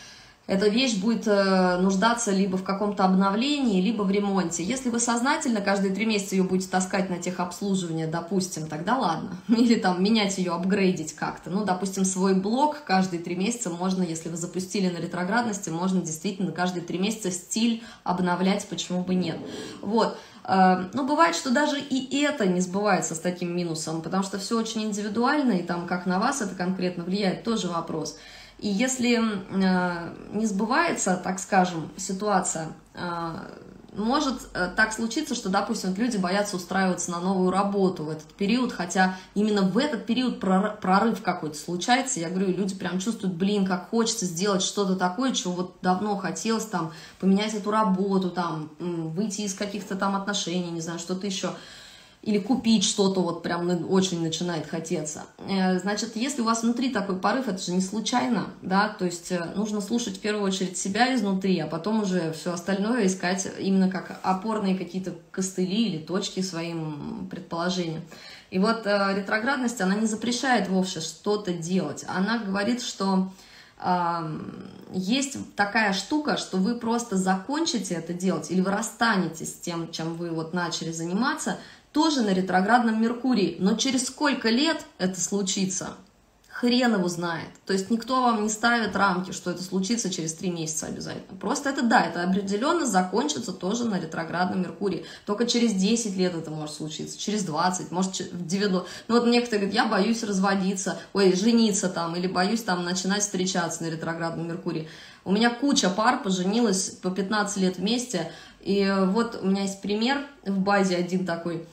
эта вещь будет нуждаться либо в каком-то обновлении, либо в ремонте. Если вы сознательно каждые три месяца ее будете таскать на техобслуживание, допустим, тогда ладно. Или там менять ее, апгрейдить как-то. Ну, допустим, свой блок каждые три месяца можно, если вы запустили на ретроградности, можно действительно каждые три месяца стиль обновлять, почему бы нет. Вот. Но бывает, что даже и это не сбывается с таким минусом, потому что все очень индивидуально, и там как на вас это конкретно влияет, тоже вопрос. И если э, не сбывается, так скажем, ситуация, э, может э, так случиться, что, допустим, вот люди боятся устраиваться на новую работу в этот период, хотя именно в этот период прорыв какой-то случается. Я говорю, люди прям чувствуют, блин, как хочется сделать что-то такое, чего вот давно хотелось, там, поменять эту работу, там, выйти из каких-то там отношений, не знаю, что-то еще. Или купить что-то, вот прям очень начинает хотеться. Значит, если у вас внутри такой порыв, это же не случайно, да, то есть нужно слушать в первую очередь себя изнутри, а потом уже все остальное искать именно как опорные какие-то костыли или точки своим предположениям. И вот ретроградность, она не запрещает вовсе что-то делать, она говорит, что э, есть такая штука, что вы просто закончите это делать, или вы расстанетесь с тем, чем вы вот начали заниматься, тоже на ретроградном Меркурии, но через сколько лет это случится, хрен его знает. То есть никто вам не ставит рамки, что это случится через три месяца обязательно. Просто это да, это определенно закончится тоже на ретроградном Меркурии. Только через десять лет это может случиться, через двадцать, может в девяносто. Ну вот некоторые говорят, я боюсь разводиться, ой, жениться там, или боюсь там начинать встречаться на ретроградном Меркурии. У меня куча пар поженилась по пятнадцать лет вместе, и вот у меня есть пример в базе один такой.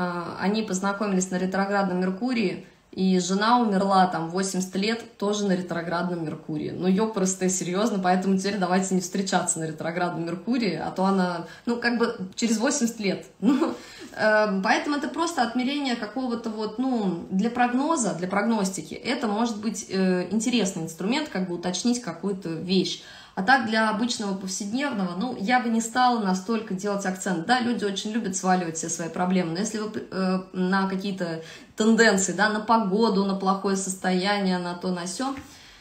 Они познакомились на ретроградном Меркурии, и жена умерла там восемьдесят лет, тоже на ретроградном Меркурии. Ну, ёпросто, серьезно, поэтому теперь давайте не встречаться на ретроградном Меркурии, а то она, ну, как бы через восемьдесят лет. Ну, э, поэтому это просто отмерение какого-то вот, ну, для прогноза, для прогностики. Это может быть э, интересный инструмент, как бы уточнить какую-то вещь. А так для обычного повседневного, ну, я бы не стала настолько делать акцент. Да, люди очень любят сваливать все свои проблемы, но если вы э, на какие-то тенденции, да, на погоду, на плохое состояние, на то, на сё,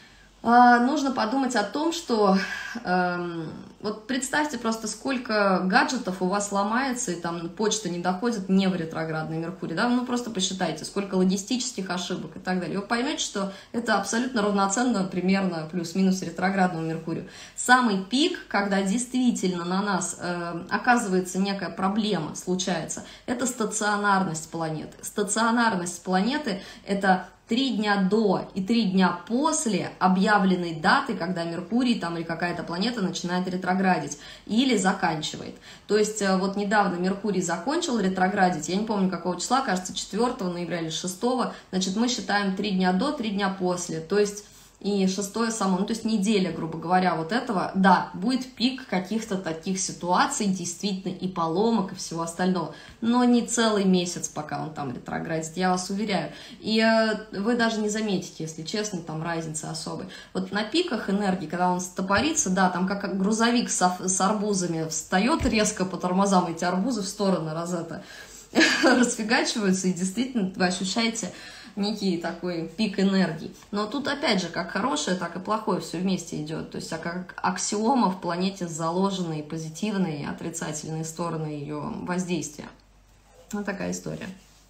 э, нужно подумать о том, что э, вот представьте просто, сколько гаджетов у вас ломается, и там почта не доходит не в ретроградный Меркурий, да, ну просто посчитайте, сколько логистических ошибок и так далее. Вы поймете, что это абсолютно равноценно примерно плюс-минус ретроградному Меркурию. Самый пик, когда действительно на нас э, оказывается некая проблема, случается, это стационарность планеты. Стационарность планеты – это три дня до и три дня после объявленной даты, когда Меркурий там или какая-то планета начинает ретроградить или заканчивает. То есть вот недавно Меркурий закончил ретроградить, я не помню какого числа, кажется, четвёртого ноября или шестого, значит, мы считаем три дня до, три дня после, то есть и шестое само, ну то есть неделя, грубо говоря, вот этого, да, будет пик каких-то таких ситуаций, действительно, и поломок, и всего остального, но не целый месяц, пока он там ретроградит, я вас уверяю. И э, вы даже не заметите, если честно, там разницы особой. Вот на пиках энергии, когда он стопорится, да, там как грузовик с, с арбузами встает резко по тормозам, эти арбузы в стороны раз это расфигачиваются, и действительно вы ощущаете некий такой пик энергии. Но тут опять же, как хорошее, так и плохое все вместе идет. То есть, как аксиома в планете заложены и позитивные, и отрицательные стороны ее воздействия. Вот такая история.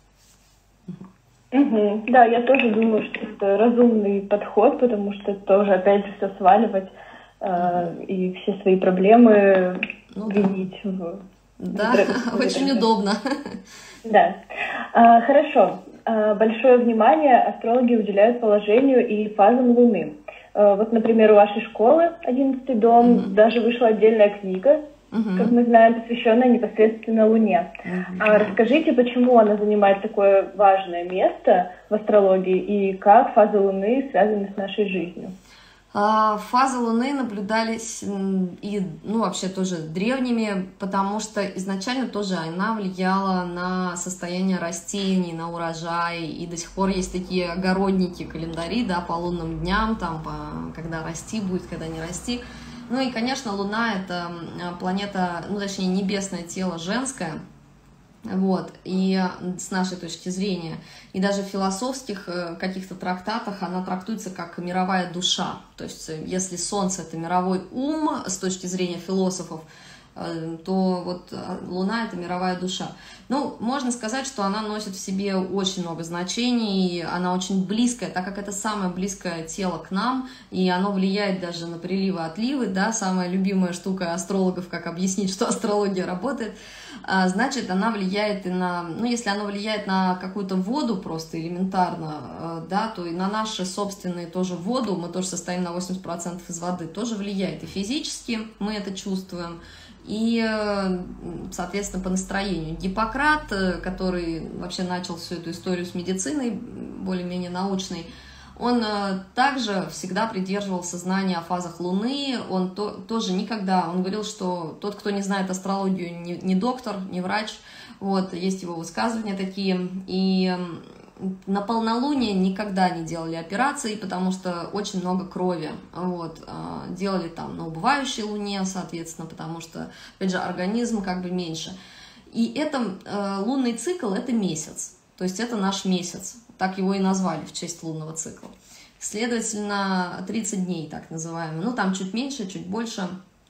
Угу. Да, я тоже думаю, что это разумный подход, потому что тоже, опять же, все сваливать э, и все свои проблемы ну, винить да. в... Да, в... очень удобно. Да. А, хорошо. Большое внимание астрологи уделяют положению и фазам Луны. Вот, например, у вашей школы одиннадцатый дом mm-hmm. даже вышла отдельная книга, mm-hmm. как мы знаем, посвященная непосредственно Луне. Mm-hmm. А расскажите, почему она занимает такое важное место в астрологии и как фазы Луны связаны с нашей жизнью? Фазы Луны наблюдались и, ну, вообще тоже древними, потому что изначально тоже она влияла на состояние растений, на урожай, и до сих пор есть такие огородники, календари, да, по лунным дням, там, по, когда расти будет, когда не расти. Ну и, конечно, Луна — это планета, ну, точнее, небесное тело женское, Вот, и с нашей точки зрения, и даже в философских каких-то трактатах она трактуется как мировая душа. То есть, если Солнце — это мировой ум с точки зрения философов, то вот Луна — это мировая душа. Ну, можно сказать, что она носит в себе очень много значений, она очень близкая, так как это самое близкое тело к нам, и оно влияет даже на приливы-отливы, да, самая любимая штука астрологов, как объяснить, что астрология работает, значит, она влияет и на, ну, если она влияет на какую-то воду просто элементарно, да, то и на наши собственные тоже воду, мы тоже состоим на восемьдесят процентов из воды, тоже влияет, и физически мы это чувствуем, и, соответственно, по настроению. Гиппократ, который вообще начал всю эту историю с медициной, более-менее научной, он также всегда придерживался знания о фазах Луны, он то, тоже никогда, он говорил, что тот, кто не знает астрологию, не, не доктор, не врач, вот, есть его высказывания такие, и на полнолуние никогда не делали операции, потому что очень много крови, вот, делали там на убывающей луне, соответственно, потому что, опять же, организм как бы меньше. И это, лунный цикл — это месяц, то есть это наш месяц, так его и назвали в честь лунного цикла. Следовательно, тридцать дней, так называемый, ну там чуть меньше, чуть больше.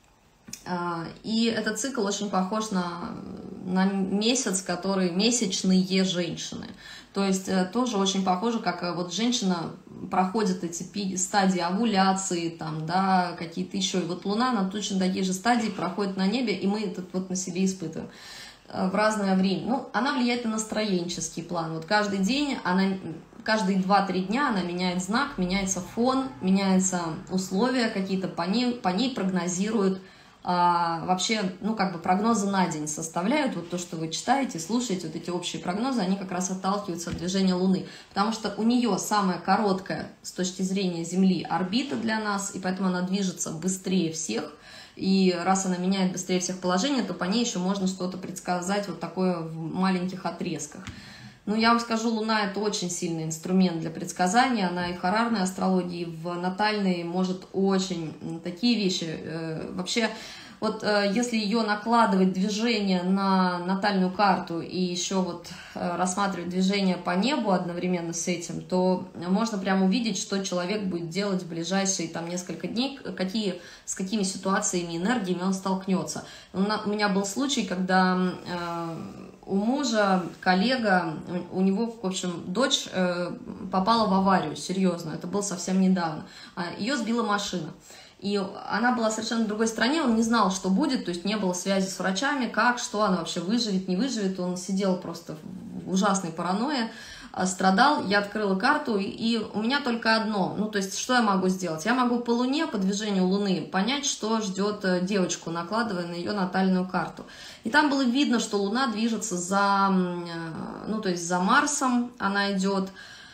И этот цикл очень похож на, на месяц, который месячные женщины. То есть тоже очень похоже, как вот женщина проходит эти стадии овуляции, там, да, какие-то еще. И вот Луна на точно такие же стадии проходит на небе, и мы это вот на себе испытываем в разное время. Ну, она влияет на настроенческий план. Вот каждый день, она, каждые два-три дня она меняет знак, меняется фон, меняются условия какие-то, по ней, по ней прогнозируют. А, вообще, ну, как бы прогнозы на день составляют, вот то, что вы читаете, слушаете, вот эти общие прогнозы, они как раз отталкиваются от движения Луны, потому что у нее самая короткая с точки зрения Земли орбита для нас, и поэтому она движется быстрее всех, и раз она меняет быстрее всех положения, то по ней еще можно что-то предсказать вот такое в маленьких отрезках. Ну, я вам скажу, Луна — это очень сильный инструмент для предсказания, она и в хорарной астрологии, и в натальной может очень такие вещи. Э, вообще, вот э, если ее накладывать движение на натальную карту и еще вот э, рассматривать движение по небу одновременно с этим, то можно прямо увидеть, что человек будет делать в ближайшие там несколько дней, какие, с какими ситуациями, энергиями он столкнется. У меня был случай, когда э, у мужа коллега, у него, в общем, дочь э, попала в аварию, серьезно, это было совсем недавно. Ее сбила машина. И она была совершенно в другой стране, он не знал, что будет, то есть не было связи с врачами, как, что она вообще выживет, не выживет. Он сидел просто в ужасной паранойе, страдал. Я открыла карту, и у меня только одно, ну то есть что я могу сделать? Я могу по Луне, по движению Луны понять, что ждет девочку, накладывая на ее натальную карту. И там было видно, что Луна движется за, ну то есть за Марсом, она идет.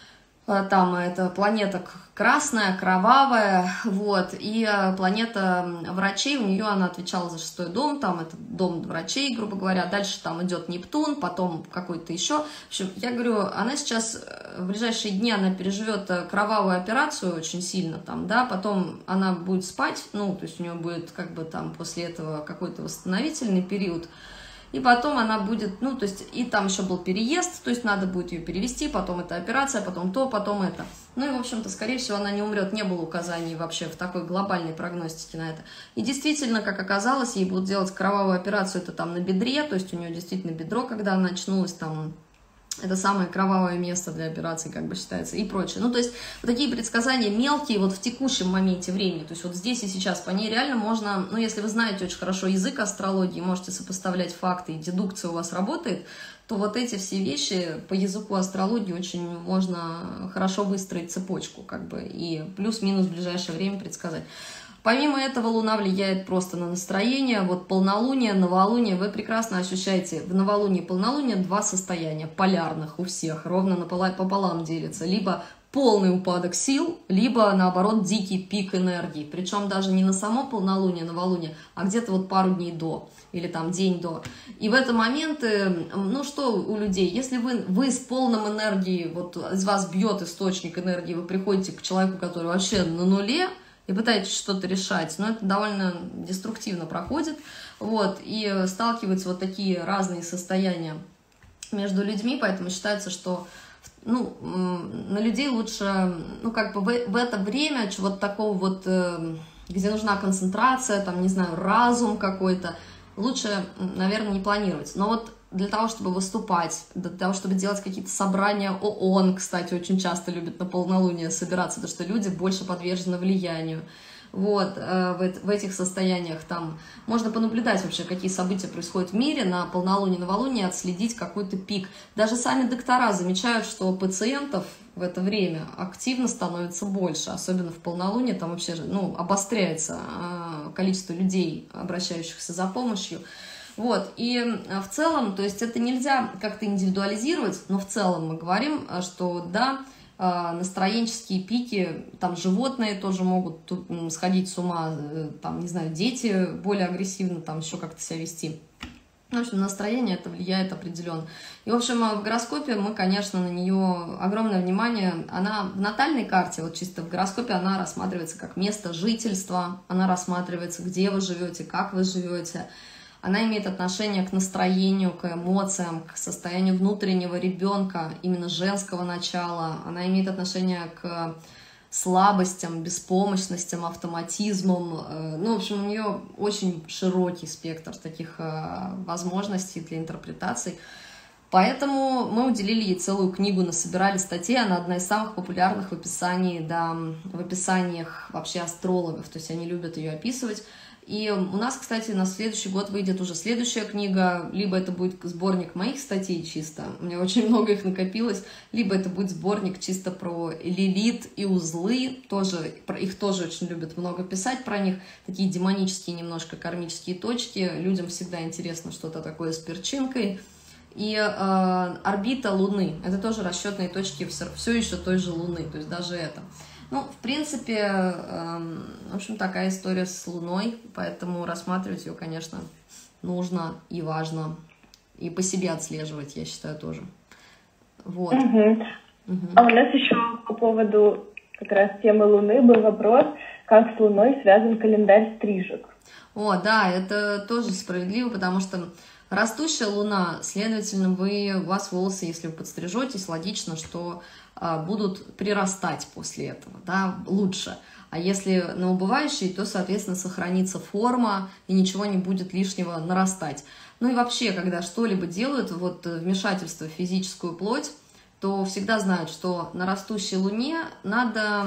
Там эта планета красная, кровавая, вот, и планета врачей, у нее она отвечала за шестой дом, там это дом врачей, грубо говоря, дальше там идет Нептун, потом какой-то еще, в общем, я говорю, она сейчас, в ближайшие дни она переживет кровавую операцию очень сильно, там, да, потом она будет спать, ну, то есть у нее будет как бы там после этого какой-то восстановительный период. И потом она будет, ну, то есть, и там еще был переезд, то есть надо будет ее перевести, потом эта операция, потом то, потом это. Ну и, в общем-то, скорее всего, она не умрет, не было указаний вообще в такой глобальной прогностике на это. И действительно, как оказалось, ей будут делать кровавую операцию, это там на бедре, то есть у нее действительно бедро, когда она очнулась, там, это самое кровавое место для операции, как бы считается, и прочее. Ну, то есть, вот такие предсказания мелкие, вот в текущем моменте времени, то есть, вот здесь и сейчас, по ней реально можно, ну, если вы знаете очень хорошо язык астрологии, можете сопоставлять факты, и дедукция у вас работает, то вот эти все вещи по языку астрологии очень можно хорошо выстроить цепочку, как бы, и плюс-минус в ближайшее время предсказать. Помимо этого, Луна влияет просто на настроение. Вот полнолуние, новолуние, вы прекрасно ощущаете в новолунии и полнолуние два состояния полярных у всех, ровно пополам делится. Либо полный упадок сил, либо, наоборот, дикий пик энергии. Причем даже не на само полнолуние, новолуние, а где-то вот пару дней до, или там день до. И в этот момент, ну что у людей, если вы, вы с полным энергией, вот из вас бьет источник энергии, вы приходите к человеку, который вообще на нуле, и пытаетесь что-то решать, но это довольно деструктивно проходит, вот, и сталкиваются вот такие разные состояния между людьми, поэтому считается, что ну, на людей лучше, ну, как бы в, в это время чего-то такого вот, где нужна концентрация, там, не знаю, разум какой-то, лучше, наверное, не планировать. Но вот для того, чтобы выступать, для того, чтобы делать какие-то собрания ООН, кстати, очень часто любят на полнолуние собираться, потому что люди больше подвержены влиянию. Вот, в этих состояниях там можно понаблюдать вообще, какие события происходят в мире на полнолуние, новолуние, отследить какой-то пик. Даже сами доктора замечают, что пациентов в это время активно становится больше, особенно в полнолуние, там вообще ну, обостряется количество людей, обращающихся за помощью. Вот, и в целом, то есть это нельзя как-то индивидуализировать, но в целом мы говорим, что да, настроенческие пики, там животные тоже могут тут сходить с ума, там, не знаю, дети более агрессивно там еще как-то себя вести. В общем, настроение это влияет определенно. И, в общем, в гороскопе мы, конечно, на нее огромное внимание. Она в натальной карте, вот чисто в гороскопе, она рассматривается как место жительства, она рассматривается, где вы живете, как вы живете. Она имеет отношение к настроению, к эмоциям, к состоянию внутреннего ребенка, именно женского начала. Она имеет отношение к слабостям, беспомощностям, автоматизмам. Ну, в общем, у нее очень широкий спектр таких возможностей для интерпретаций. Поэтому мы уделили ей целую книгу, насобирали статей. Она одна из самых популярных в описании, да, в описаниях вообще астрологов. То есть они любят ее описывать. И у нас, кстати, на следующий год выйдет уже следующая книга, либо это будет сборник моих статей чисто, у меня очень много их накопилось, либо это будет сборник чисто про Лилит и узлы, тоже, их тоже очень любят много писать про них, такие демонические немножко кармические точки, людям всегда интересно что-то такое с перчинкой. И э, орбита Луны, это тоже расчетные точки все, все еще той же Луны, то есть даже это. Ну, в принципе, э, в общем, такая история с Луной, поэтому рассматривать ее, конечно, нужно и важно, и по себе отслеживать, я считаю, тоже. Вот. Угу. Угу. А у нас еще по поводу как раз темы Луны был вопрос, как с Луной связан календарь стрижек. О, да, это тоже справедливо, потому что растущая Луна, следовательно, вы, у вас волосы, если вы подстрижетесь, логично, что будут прирастать после этого, да, лучше. А если на убывающей, то, соответственно, сохранится форма и ничего не будет лишнего нарастать. Ну и вообще, когда что-либо делают, вот вмешательство в физическую плоть, то всегда знают, что на растущей Луне надо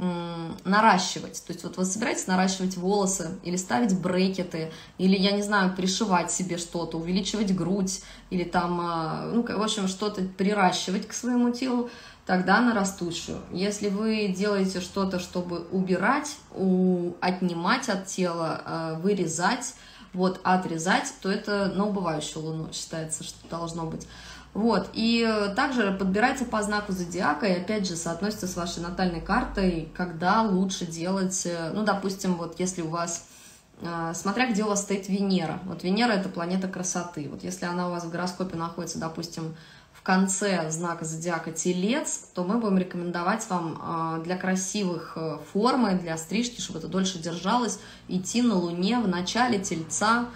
м, наращивать. То есть вот вы собираетесь наращивать волосы или ставить брекеты, или, я не знаю, пришивать себе что-то, увеличивать грудь, или там, ну, в общем, что-то приращивать к своему телу, тогда на растущую. Если вы делаете что-то, чтобы убирать, у, отнимать от тела, вырезать, вот, отрезать, то это на убывающую Луну считается, что должно быть. Вот, и также подбирается по знаку зодиака, и опять же соотносится с вашей натальной картой, когда лучше делать, ну, допустим, вот если у вас, смотря где у вас стоит Венера, вот Венера — это планета красоты, вот если она у вас в гороскопе находится, допустим, в конце знака зодиака Телец, то мы будем рекомендовать вам для красивых форм, для стрижки, чтобы это дольше держалось, идти на Луне в начале Тельца,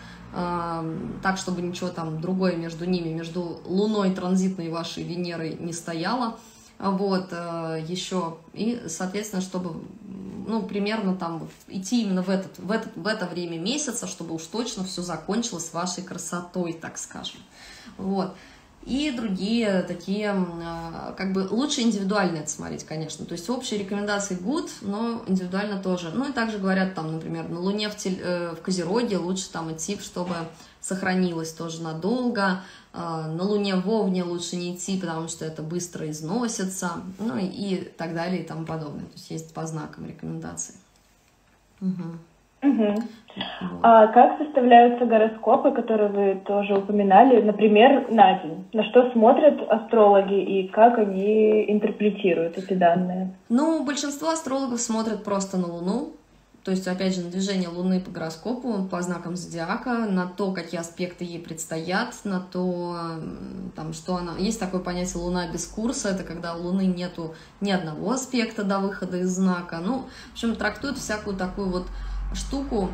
так, чтобы ничего там другое между ними, между Луной транзитной и вашей Венерой не стояло, вот, еще, и, соответственно, чтобы, ну, примерно там идти именно в, этот, в, этот, в это время месяца, чтобы уж точно все закончилось вашей красотой, так скажем, вот. И другие такие, как бы, лучше индивидуально это смотреть, конечно. То есть общие рекомендации good, но индивидуально тоже. Ну и также говорят, там, например, на Луне в, тель, в Козероге лучше там идти, чтобы сохранилось тоже надолго. На Луне в Овне лучше не идти, потому что это быстро износится. Ну и, и так далее и тому подобное. То есть есть по знакам рекомендации. Угу. Угу. Вот. А как составляются гороскопы, которые вы тоже упоминали, например, на день? На что смотрят астрологи и как они интерпретируют эти данные? Ну, большинство астрологов смотрят просто на Луну, то есть, опять же, на движение Луны по гороскопу, по знакам зодиака, на то, какие аспекты ей предстоят, на то, там, что она... Есть такое понятие «Луна без курса», это когда у Луны нету ни одного аспекта до выхода из знака. Ну, в общем, трактуют всякую такую вот штуку.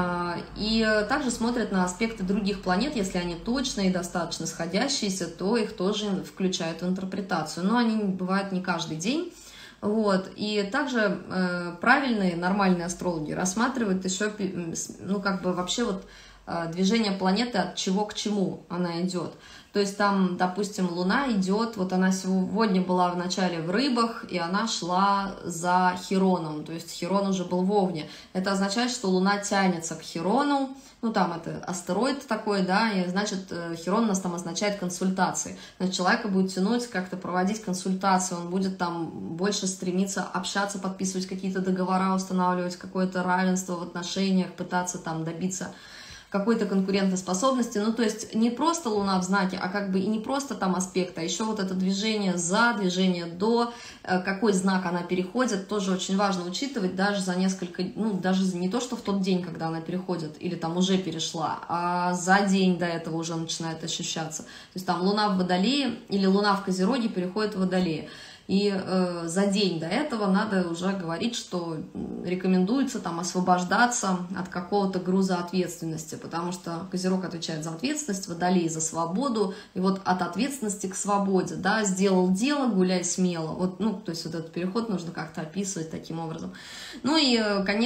И также смотрят на аспекты других планет, если они точные и достаточно сходящиеся, то их тоже включают в интерпретацию. Но они бывают не каждый день. Вот. И также э, правильные, нормальные астрологи рассматривают еще, ну, как бы вообще вот э, движение планеты от чего к чему она идет. То есть там, допустим, Луна идет, вот она сегодня была в начале в Рыбах, и она шла за Хироном, то есть Хирон уже был в Овне. Это означает, что Луна тянется к Хирону, ну там это астероид такой, да, и значит Хирон у нас там означает консультации. Значит, человека будет тянуть как-то проводить консультации, он будет там больше стремиться общаться, подписывать какие-то договора, устанавливать какое-то равенство в отношениях, пытаться там добиться какой-то конкурентоспособности, ну то есть не просто Луна в знаке, а как бы и не просто там аспект, а еще вот это движение за, движение до, какой знак она переходит, тоже очень важно учитывать даже за несколько, ну даже не то, что в тот день, когда она переходит, или там уже перешла, а за день до этого уже начинает ощущаться. То есть там Луна в Водолее или Луна в Козероге переходит в Водолее. И э, за день до этого надо уже говорить, что рекомендуется там освобождаться от какого-то груза ответственности, потому что Козерог отвечает за ответственность, Водолей за свободу, и вот от ответственности к свободе, да, сделал дело, гуляй смело, вот, ну, то есть вот этот переход нужно как-то описывать таким образом. Ну и,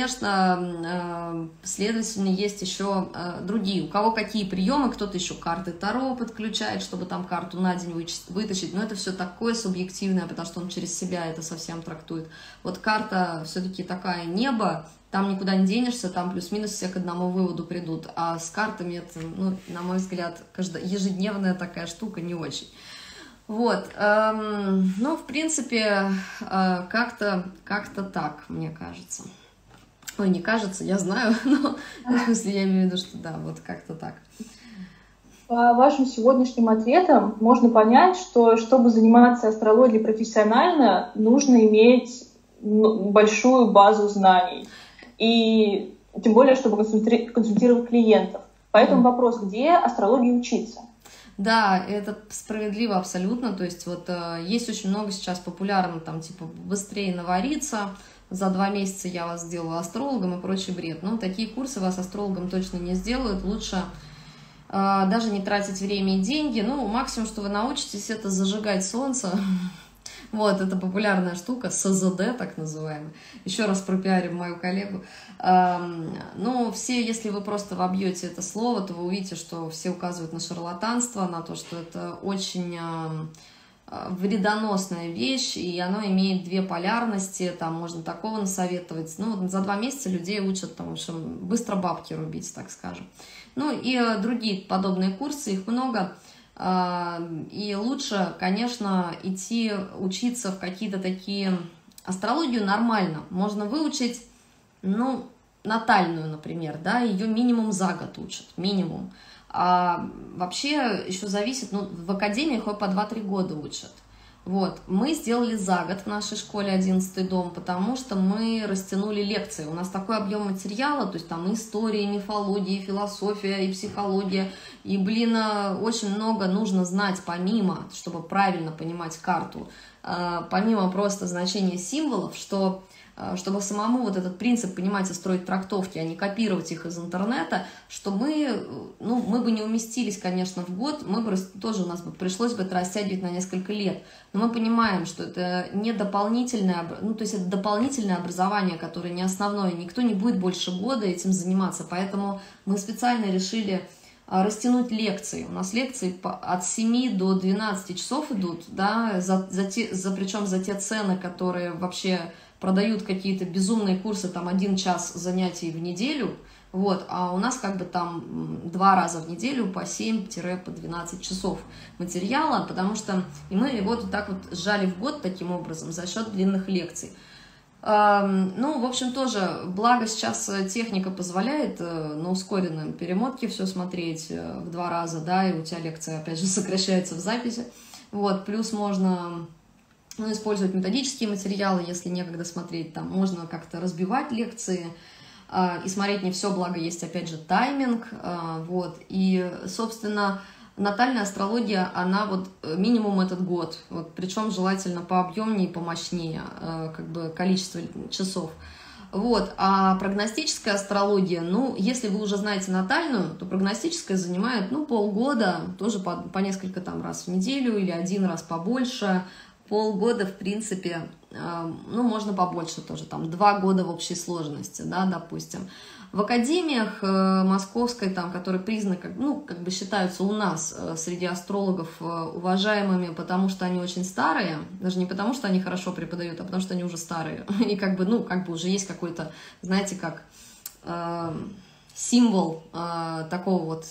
конечно, э, следовательно, есть еще э, другие, у кого какие приемы, кто-то еще карты Таро подключает, чтобы там карту на день вытащить, но это все такое субъективное, потому что он через себя это совсем трактует. Вот карта все-таки такая небо, там никуда не денешься, там плюс-минус все к одному выводу придут. А с картами это, ну, на мой взгляд, ежедневная такая штука не очень. Вот, эм, ну, в принципе, э, как-то как-то так, мне кажется. Ой, не кажется, я знаю, но в смысле я имею в виду, что да, вот как-то так. По вашим сегодняшним ответам можно понять, что чтобы заниматься астрологией профессионально, нужно иметь большую базу знаний. И тем более, чтобы консультировать клиентов. Поэтому вопрос, где астрологии учиться? Да, это справедливо абсолютно. То есть вот э, есть очень много сейчас популярно, там типа быстрее навариться, за два месяца я вас сделаю астрологом и прочий бред. Ну, такие курсы вас астрологом точно не сделают. Лучше даже не тратить время и деньги. Ну, максимум, что вы научитесь, это зажигать солнце. Вот, это популярная штука, СЗД, так называемый. Еще раз пропиарим мою коллегу. Ну, все, если вы просто вобьете это слово, то вы увидите, что все указывают на шарлатанство, на то, что это очень вредоносная вещь, и оно имеет две полярности, там можно такого насоветовать. Ну, за два месяца людей учат, там, в общем, быстро бабки рубить, так скажем. Ну, и другие подобные курсы, их много. И лучше, конечно, идти учиться в какие-то такие... Астрологию нормально. Можно выучить, ну, натальную, например, да, ее минимум за год учат, минимум. А вообще еще зависит, ну, в академиях его по два-три года учат. Вот, мы сделали за год в нашей школе одиннадцатый дом, потому что мы растянули лекции. У нас такой объем материала, то есть там и история, и мифология, и философия, и психология. И, блин, очень много нужно знать помимо, чтобы правильно понимать карту, помимо просто значения символов, что... чтобы самому вот этот принцип понимать и строить трактовки, а не копировать их из интернета, что мы, ну, мы бы не уместились, конечно, в год, мы бы тоже, у нас бы пришлось бы это растягивать на несколько лет. Но мы понимаем, что это не дополнительное, ну, то есть это дополнительное образование, которое не основное, никто не будет больше года этим заниматься, поэтому мы специально решили растянуть лекции. У нас лекции от семи до двенадцати часов идут, да, за, за те, за, причем за те цены, которые вообще... продают какие-то безумные курсы, там один час занятий в неделю, вот, а у нас как бы там два раза в неделю по семь-двенадцать часов материала, потому что и мы его вот так вот сжали в год таким образом за счет длинных лекций. Ну, в общем, тоже, благо сейчас техника позволяет на ускоренном перемотке все смотреть в два раза, да, и у тебя лекция, опять же, сокращается в записи, вот, плюс можно... Ну, использовать методические материалы, если некогда смотреть, там можно как-то разбивать лекции э, и смотреть не все, благо есть, опять же, тайминг, э, вот, и, собственно, натальная астрология, она вот минимум этот год, вот, причем желательно пообъемнее и помощнее, э, как бы количество часов. Вот, а прогностическая астрология, ну, если вы уже знаете натальную, то прогностическая занимает, ну, полгода, тоже по, по несколько там раз в неделю или один раз побольше. Полгода, в принципе, э, ну, можно побольше тоже, там, два года в общей сложности, да, допустим. В академиях э, московской, там, которые признаны, как, ну, как бы считаются у нас э, среди астрологов э, уважаемыми, потому что они очень старые, даже не потому, что они хорошо преподают, а потому что они уже старые, и как бы, ну, как бы уже есть какой-то, знаете, как э, символ э, такого вот,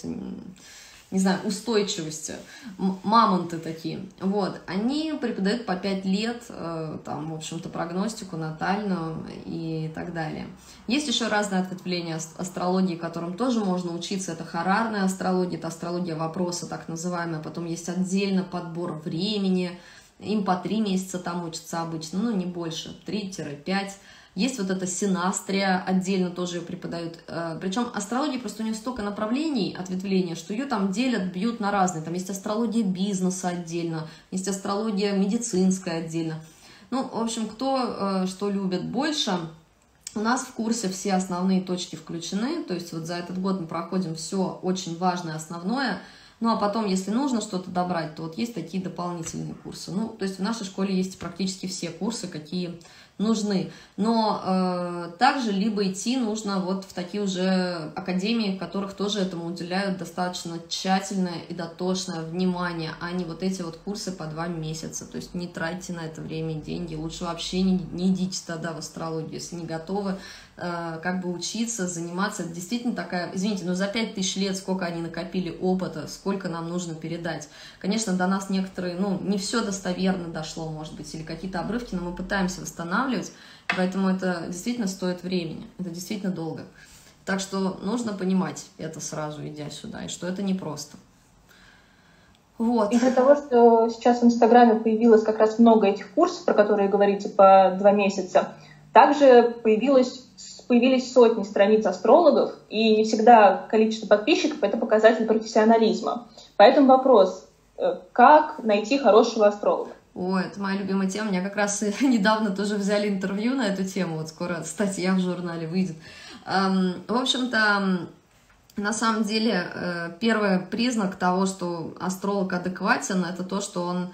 не знаю, устойчивости, мамонты такие, вот, они преподают по пять лет, э, там, в общем-то, прогностику натальную и так далее. Есть еще разные ответвления астрологии, которым тоже можно учиться, это хорарная астрология, это астрология вопроса, так называемая, потом есть отдельно подбор времени, им по три месяца там учатся обычно, ну, не больше, три-пять. Есть вот эта синастрия, отдельно тоже ее преподают. Причем астрология, просто у нее столько направлений, ответвления, что ее там делят, бьют на разные. Там есть астрология бизнеса отдельно, есть астрология медицинская отдельно. Ну, в общем, кто что любит больше. У нас в курсе все основные точки включены, то есть вот за этот год мы проходим все очень важное, основное. Ну, а потом, если нужно что-то добрать, то вот есть такие дополнительные курсы. Ну, то есть в нашей школе есть практически все курсы, какие нужны. Но э, также либо идти нужно вот в такие уже академии, в которых тоже этому уделяют достаточно тщательное и дотошное внимание, а не вот эти вот курсы по два месяца. То есть не тратьте на это время и деньги. Лучше вообще не, не идите тогда в астрологию, если не готовы э, как бы учиться, заниматься. Это действительно такая, извините, но за пять тысяч лет сколько они накопили опыта, сколько нам нужно передать. Конечно, до нас некоторые, ну, не все достоверно дошло, может быть, или какие-то обрывки, но мы пытаемся восстанавливать. Поэтому это действительно стоит времени, это действительно долго. Так что нужно понимать это сразу, идя сюда, и что это непросто. Вот. Из-за того, что сейчас в Инстаграме появилось как раз много этих курсов, про которые говорите, по два месяца, также появилось, появились сотни страниц астрологов, и не всегда количество подписчиков — это показатель профессионализма. Поэтому вопрос, как найти хорошего астролога? Ой, это моя любимая тема. Меня как раз недавно тоже взяли интервью на эту тему. Вот скоро статья в журнале выйдет. В общем-то, на самом деле, первый признак того, что астролог адекватен, это то, что он,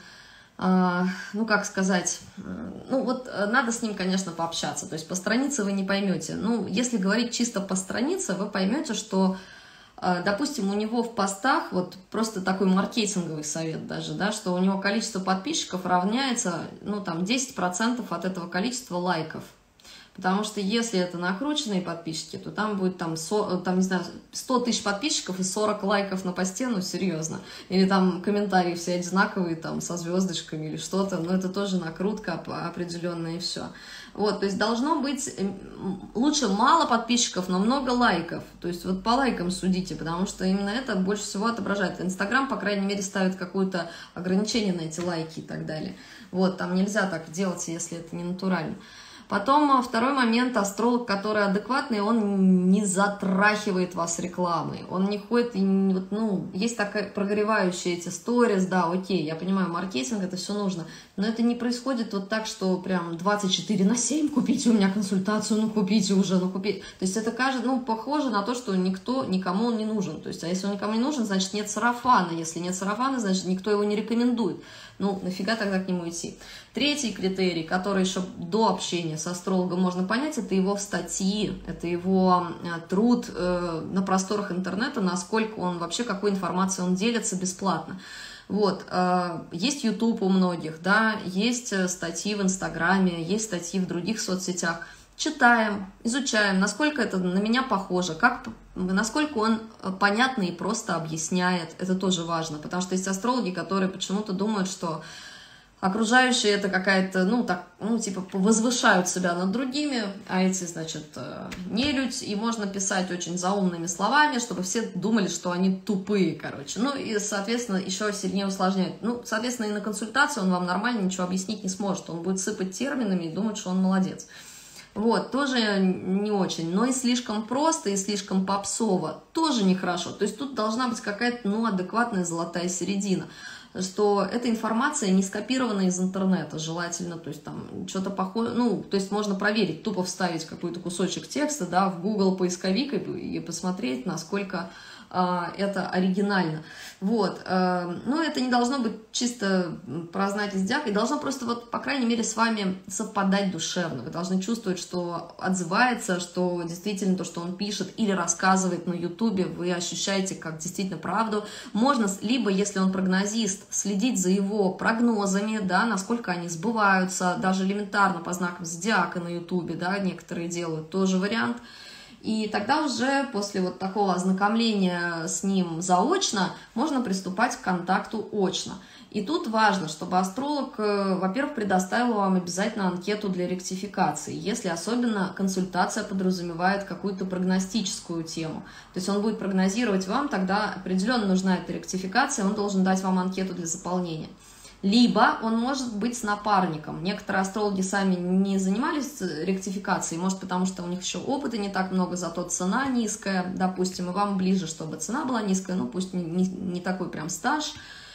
ну, как сказать, ну, вот надо с ним, конечно, пообщаться. То есть по странице вы не поймете. Ну, если говорить чисто по странице, вы поймете, что... Допустим, у него в постах, вот просто такой маркетинговый совет даже, да, что у него количество подписчиков равняется, ну, там, десять процентов от этого количества лайков. Потому что если это накрученные подписчики, то там будет, там, со, там, не знаю, сто тысяч подписчиков и сорок лайков на посте, ну, серьезно. Или там комментарии все одинаковые, там, со звездочками или что-то, но это тоже накрутка определенная и все. Вот, то есть должно быть лучше мало подписчиков, но много лайков. То есть вот по лайкам судите, потому что именно это больше всего отображает. Инстаграм, по крайней мере, ставит какое-то ограничение на эти лайки и так далее. Вот, там нельзя так делать, если это не натурально. Потом второй момент, астролог, который адекватный, он не затрахивает вас рекламой, он не ходит, и не, ну, есть такая прогревающая эти сторис, да, окей, я понимаю, маркетинг, это все нужно, но это не происходит вот так, что прям двадцать четыре на семь купите у меня консультацию, ну купите уже, ну купите, то есть это кажется, ну, похоже на то, что никто, никому он не нужен, то есть, а если он никому не нужен, значит нет сарафана, если нет сарафана, значит никто его не рекомендует. Ну, нафига тогда к нему идти? Третий критерий, который еще до общения с астрологом можно понять, это его статьи, это его труд э, на просторах интернета, насколько он вообще, какой информацией он делится бесплатно. Вот, э, есть YouTube у многих, да, есть статьи в Инстаграме, есть статьи в других соцсетях. Читаем, изучаем, насколько это на меня похоже, как, насколько он понятно и просто объясняет. Это тоже важно, потому что есть астрологи, которые почему-то думают, что окружающие это какая-то, ну, так, ну, типа, возвышают себя над другими, а эти, значит, нелюдь, и можно писать очень заумными словами, чтобы все думали, что они тупые, короче. Ну, и, соответственно, еще сильнее усложняет. Ну, соответственно, и на консультации он вам нормально ничего объяснить не сможет, он будет сыпать терминами и думать, что он молодец. Вот, тоже не очень. Но и слишком просто, и слишком попсово тоже нехорошо. То есть тут должна быть какая-то, ну, адекватная золотая середина. Что эта информация не скопирована из интернета, желательно, то есть там что-то похоже, ну, то есть можно проверить, тупо вставить какой-то кусочек текста, да, в Google поисковик и, и посмотреть, насколько э, это оригинально. Вот, э, но это не должно быть чисто про знать из дяк, и должно просто вот, по крайней мере, с вами совпадать душевно. Вы должны чувствовать, что отзывается, что действительно то, что он пишет или рассказывает на ютубе, вы ощущаете как действительно правду. Можно, либо, если он прогнозист, следить за его прогнозами, да, насколько они сбываются, даже элементарно по знакам зодиака на ютубе, да, некоторые делают, тоже вариант. И тогда уже после вот такого ознакомления с ним заочно можно приступать к контакту очно. И тут важно, чтобы астролог, во-первых, предоставил вам обязательно анкету для ректификации, если особенно консультация подразумевает какую-то прогностическую тему. То есть он будет прогнозировать вам, тогда определенно нужна эта ректификация, он должен дать вам анкету для заполнения. Либо он может быть с напарником. Некоторые астрологи сами не занимались ректификацией, может, потому что у них еще опыта не так много, зато цена низкая, допустим, и вам ближе, чтобы цена была низкая, ну, пусть не, не, не такой прям стаж.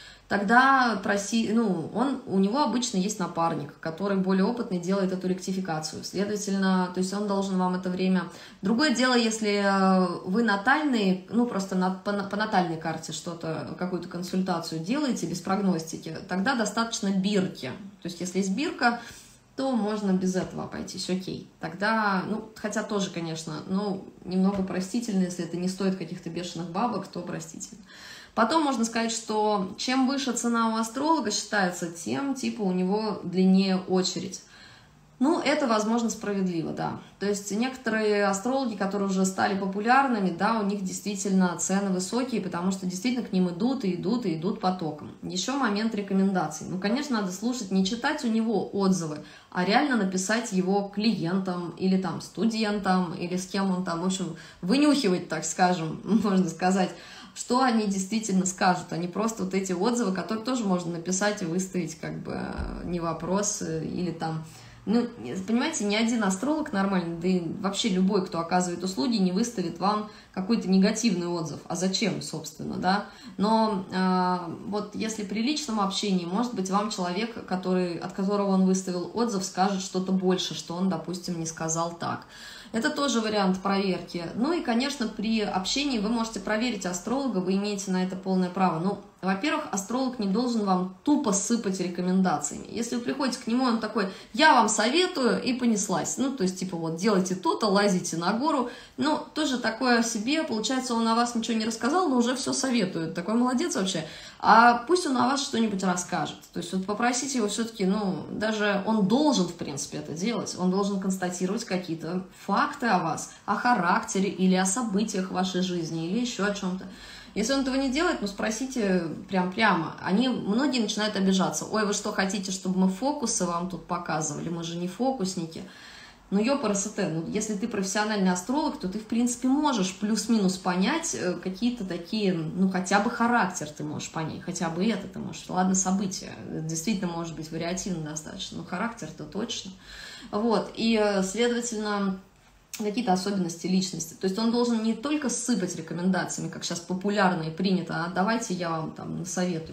Тогда проси, ну, он, у него обычно есть напарник, который более опытный, делает эту ректификацию. Следовательно, то есть он должен вам это время... Другое дело, если вы натальные, ну, просто на, по, по натальной карте что-то, какую-то консультацию делаете без прогностики, тогда достаточно бирки. То есть если есть бирка, то можно без этого обойтись, окей. Тогда, ну, хотя тоже, конечно, ну, немного простительно, если это не стоит каких-то бешеных бабок, то простительно. Потом можно сказать, что чем выше цена у астролога считается, тем типа у него длиннее очередь. Ну, это, возможно, справедливо, да. То есть некоторые астрологи, которые уже стали популярными, да, у них действительно цены высокие, потому что действительно к ним идут и идут и идут потоком. Еще момент рекомендаций. Ну, конечно, надо слушать, не читать у него отзывы, а реально написать его клиентам или там студентам, или с кем он там, в общем, вынюхивать, так скажем, можно сказать, что они действительно скажут, а не просто вот эти отзывы, которые тоже можно написать и выставить, как бы, не вопрос, или там, ну, понимаете, ни один астролог нормальный, да и вообще любой, кто оказывает услуги, не выставит вам какой-то негативный отзыв. А зачем, собственно, да? Но э, вот если при личном общении, может быть, вам человек, который, от которого он выставил отзыв, скажет что-то больше, что он, допустим, не сказал так. Это тоже вариант проверки. Ну и, конечно, при общении вы можете проверить астролога, вы имеете на это полное право. Ну, во-первых, астролог не должен вам тупо сыпать рекомендациями. Если вы приходите к нему, он такой: я вам советую, и понеслась. Ну, то есть, типа, вот, делайте то-то, лазите на гору. Ну, тоже такое о себе. Получается, он о вас ничего не рассказал, но уже все советует. Такой молодец вообще. А пусть он о вас что-нибудь расскажет. То есть, вот попросите его все-таки, ну, даже он должен, в принципе, это делать. Он должен констатировать какие-то факты о вас, о характере или о событиях в вашей жизни, или еще о чем-то. Если он этого не делает, ну, спросите прям прямо. Они, многие начинают обижаться. Ой, вы что, хотите, чтобы мы фокусы вам тут показывали? Мы же не фокусники. Ну, ёпарасоте, ну, если ты профессиональный астролог, то ты, в принципе, можешь плюс-минус понять какие-то такие, ну, хотя бы характер ты можешь понять, хотя бы это ты можешь. Ладно, события, действительно может быть вариативно достаточно, но характер-то точно. Вот, и, следовательно, какие-то особенности личности. То есть он должен не только сыпать рекомендациями, как сейчас популярно и принято, а давайте я вам там советую,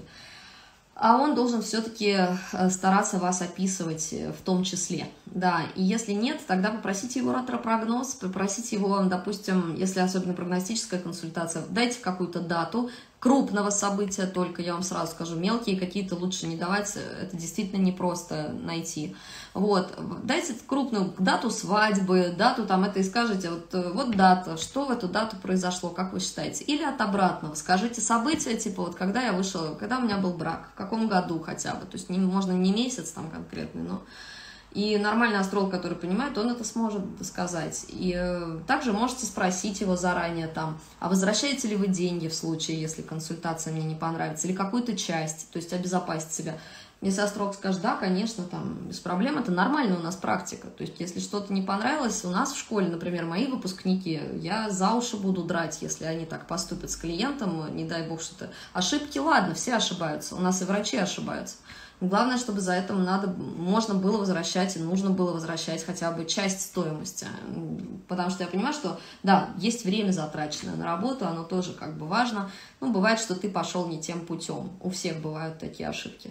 а он должен все-таки стараться вас описывать в том числе. Да, и если нет, тогда попросите его ретропрогноз, попросите его, допустим, если особенно прогностическая консультация, дайте какую-то дату крупного события только, я вам сразу скажу, мелкие какие-то лучше не давать, это действительно непросто найти. Вот, дайте крупную дату свадьбы, дату там это и скажите, вот, вот дата, что в эту дату произошло, как вы считаете? Или от обратного, скажите события, типа вот когда я вышла, когда у меня был брак, в каком году хотя бы, то есть не, можно не месяц там конкретный, но... И нормальный астролог, который понимает, он это сможет сказать. И э, также можете спросить его заранее, там, а возвращаете ли вы деньги в случае, если консультация мне не понравится, или какую-то часть, то есть обезопасить себя. Если астролог скажет, да, конечно, там, без проблем, это нормально у нас практика. То есть если что-то не понравилось, у нас в школе, например, мои выпускники, я за уши буду драть, если они так поступят с клиентом, не дай бог что-то. Ошибки, ладно, все ошибаются, у нас и врачи ошибаются. Главное, чтобы за это надо, можно было возвращать и нужно было возвращать хотя бы часть стоимости. Потому что я понимаю, что, да, есть время затраченное на работу, оно тоже как бы важно. Ну, бывает, что ты пошел не тем путем. У всех бывают такие ошибки.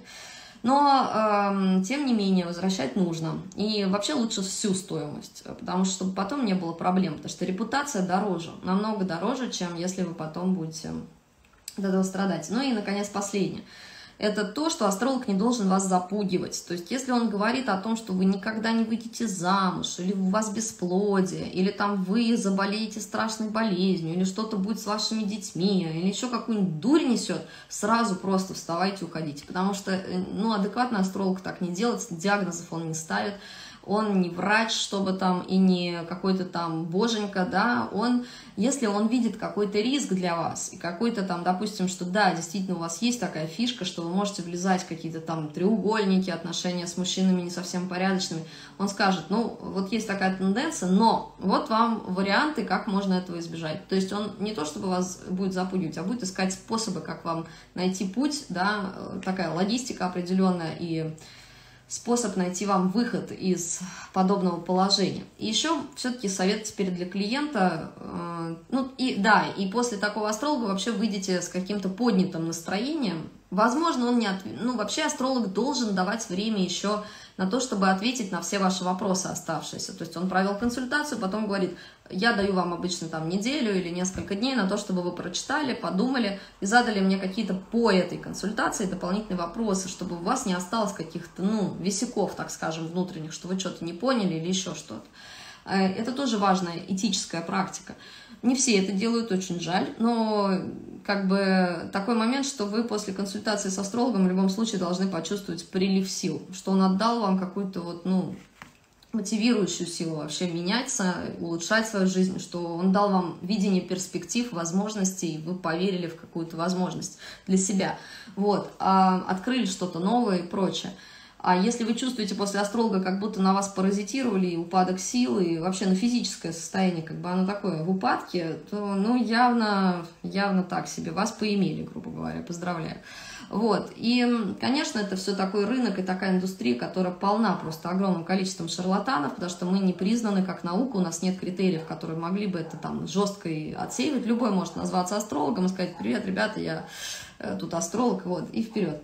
Но, э, тем не менее, возвращать нужно. И вообще лучше всю стоимость, потому что чтобы потом не было проблем. Потому что репутация дороже, намного дороже, чем если вы потом будете от этого страдать. Ну и, наконец, последнее. Это то, что астролог не должен вас запугивать. То есть, если он говорит о том, что вы никогда не выйдете замуж, или у вас бесплодие, или там вы заболеете страшной болезнью, или что-то будет с вашими детьми, или еще какую-нибудь дурь несет, сразу просто вставайте и уходите. Потому что, ну, адекватный астролог так не делает, диагнозов он не ставит. Он не врач, чтобы там, и не какой-то там боженька, да, он, если он видит какой-то риск для вас, и какой-то там, допустим, что да, действительно у вас есть такая фишка, что вы можете влезать в какие-то там треугольники, отношения с мужчинами не совсем порядочными, он скажет, ну, вот есть такая тенденция, но вот вам варианты, как можно этого избежать. То есть он не то, чтобы вас будет запугивать, а будет искать способы, как вам найти путь, да, такая логистика определенная и способ найти вам выход из подобного положения. И еще все-таки совет теперь для клиента, э, ну и да, и после такого астролога вообще выйдете с каким-то поднятым настроением. Возможно, он не отв... ну вообще астролог должен давать время еще на то, чтобы ответить на все ваши вопросы оставшиеся. То есть он провел консультацию, потом говорит, я даю вам обычно там неделю или несколько дней на то, чтобы вы прочитали, подумали и задали мне какие-то по этой консультации дополнительные вопросы, чтобы у вас не осталось каких-то, ну, висяков, так скажем, внутренних, что вы что-то не поняли или еще что-то. Это тоже важная этическая практика. Не все это делают, очень жаль, но как бы такой момент, что вы после консультации с астрологом в любом случае должны почувствовать прилив сил, что он отдал вам какую-то вот, ну, мотивирующую силу вообще меняться, улучшать свою жизнь, что он дал вам видение перспектив, возможностей, вы поверили в какую-то возможность для себя, вот, а открыли что-то новое и прочее. А если вы чувствуете после астролога, как будто на вас паразитировали, и упадок силы, и вообще на физическое состояние, как бы оно такое в упадке, то, ну, явно, явно так себе, вас поимели, грубо говоря, поздравляю. Вот, и, конечно, это все такой рынок и такая индустрия, которая полна просто огромным количеством шарлатанов, потому что мы не признаны как наука, у нас нет критериев, которые могли бы это там жестко и отсеивать. Любой может назваться астрологом и сказать, привет, ребята, я тут астролог, вот, и вперед.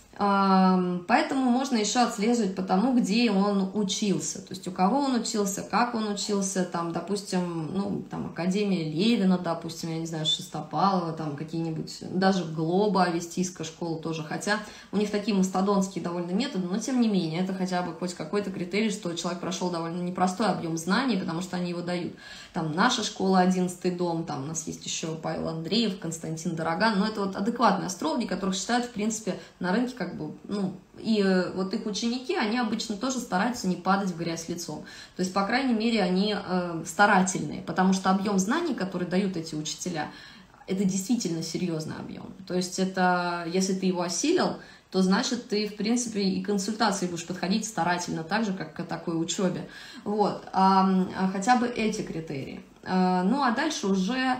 Поэтому можно еще отслеживать по тому, где он учился, то есть у кого он учился, как он учился, там, допустим, ну, там, Академия Левина, допустим, я не знаю, Шестопалова, там, какие-нибудь, даже Глоба, Авестийская школа тоже, хотя у них такие мастодонские довольно методы, но тем не менее, это хотя бы хоть какой-то критерий, что человек прошел довольно непростой объем знаний, потому что они его дают. Там, наша школа, одиннадцатый дом, там, у нас есть еще Павел Андреев, Константин Дороган, но это вот адекватные астрологи, которых считают, в принципе, на рынке как бы, ну, и вот их ученики, они обычно тоже стараются не падать в грязь лицом. То есть, по крайней мере, они э, старательные, потому что объем знаний, который дают эти учителя, это действительно серьезный объем. То есть, это, если ты его осилил, то значит, ты, в принципе, и консультации будешь подходить старательно, так же, как к такой учебе. Вот, а, а хотя бы эти критерии. А, ну, а дальше уже...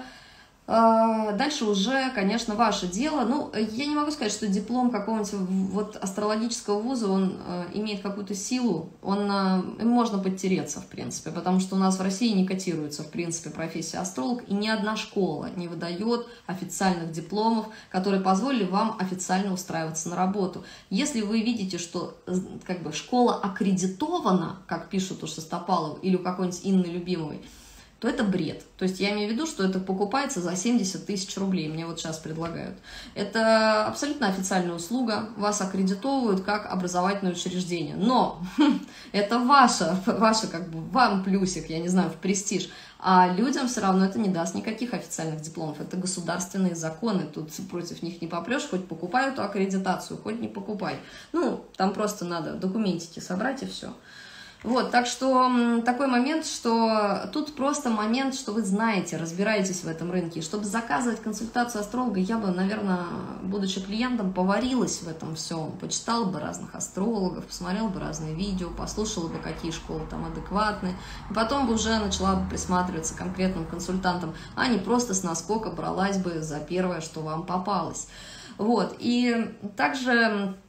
Дальше уже, конечно, ваше дело. Ну, я не могу сказать, что диплом какого-нибудь вот астрологического вуза, он э, имеет какую-то силу, он, э, им можно подтереться, в принципе, потому что у нас в России не котируется, в принципе, профессия астролог, и ни одна школа не выдает официальных дипломов, которые позволили вам официально устраиваться на работу. Если вы видите, что как бы школа аккредитована, как пишут у Шестопалова или у какой-нибудь Инны Любимовой, то это бред. То есть я имею в виду, что это покупается за семьдесят тысяч рублей, мне вот сейчас предлагают. Это абсолютно официальная услуга, вас аккредитовывают как образовательное учреждение. Но это ваше, ваше как бы вам плюсик, я не знаю, в престиж. А людям все равно это не даст никаких официальных дипломов. Это государственные законы, тут против них не попрешь, хоть покупай эту аккредитацию, хоть не покупай. Ну, там просто надо документики собрать и все. Вот, так что такой момент, что тут просто момент, что вы знаете, разбираетесь в этом рынке. И чтобы заказывать консультацию астролога, я бы, наверное, будучи клиентом, поварилась в этом всем. Почитала бы разных астрологов, посмотрела бы разные видео, послушала бы, какие школы там адекватные. И потом бы уже начала бы присматриваться к конкретным консультантам, а не просто с наскока бралась бы за первое, что вам попалось. Вот, и также...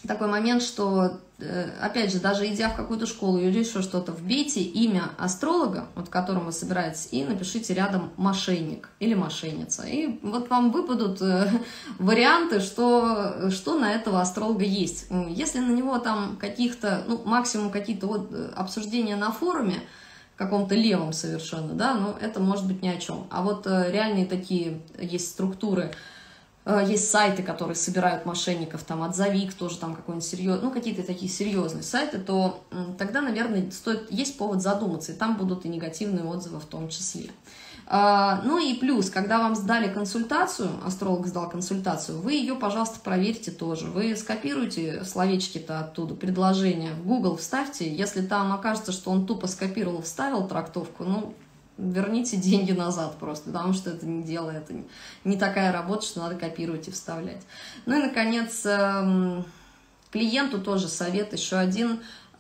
такой момент, что, опять же, даже идя в какую-то школу или еще что-то, вбейте имя астролога, вот которым вы собираетесь, и напишите рядом «мошенник» или «мошенница». И вот вам выпадут варианты, что, что на этого астролога есть. Если на него там каких-то, ну, максимум какие-то вот обсуждения на форуме, каком-то левом совершенно, да, ну, это может быть ни о чем. А вот реальные такие есть структуры, есть сайты, которые собирают мошенников, там, «Отзовик», тоже там какой-нибудь серьезный, ну, какие-то такие серьезные сайты, то тогда, наверное, стоит, есть повод задуматься, и там будут и негативные отзывы в том числе. Ну и плюс, когда вам сдали консультацию, астролог сдал консультацию, вы ее, пожалуйста, проверьте тоже. Вы скопируйте словечки-то оттуда, предложения в Google вставьте. Если там окажется, что он тупо скопировал, вставил трактовку, ну, верните деньги назад просто, потому что это не дело, это не такая работа, что надо копировать и вставлять. Ну и, наконец, клиенту тоже совет еще один.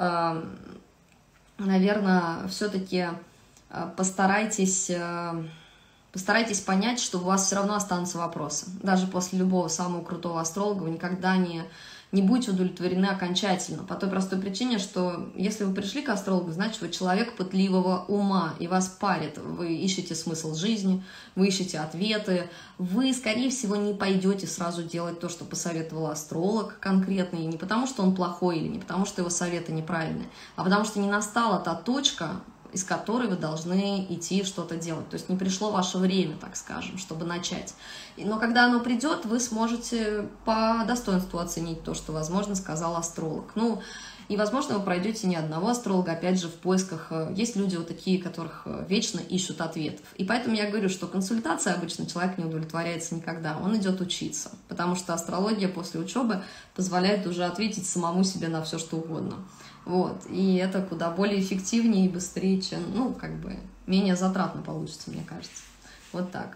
Наверное, все-таки постарайтесь, постарайтесь понять, что у вас все равно останутся вопросы. Даже после любого самого крутого астролога вы никогда не... не будете удовлетворены окончательно, по той простой причине, что если вы пришли к астрологу, значит, вы человек пытливого ума, и вас парит, вы ищете смысл жизни, вы ищете ответы, вы, скорее всего, не пойдете сразу делать то, что посоветовал астролог конкретный, не потому, что он плохой, или не потому, что его советы неправильные, а потому, что не настала та точка, из которой вы должны идти что-то делать. То есть не пришло ваше время, так скажем, чтобы начать. Но когда оно придет, вы сможете по достоинству оценить то, что, возможно, сказал астролог. Ну, и, возможно, вы пройдете не одного астролога, опять же, в поисках. Есть люди вот такие, которых вечно ищут ответов. И поэтому я говорю, что консультация обычно человек не удовлетворяется никогда. Он идет учиться, потому что астрология после учебы позволяет уже ответить самому себе на все, что угодно. Вот, и это куда более эффективнее и быстрее, чем, ну, как бы, менее затратно получится, мне кажется. Вот так.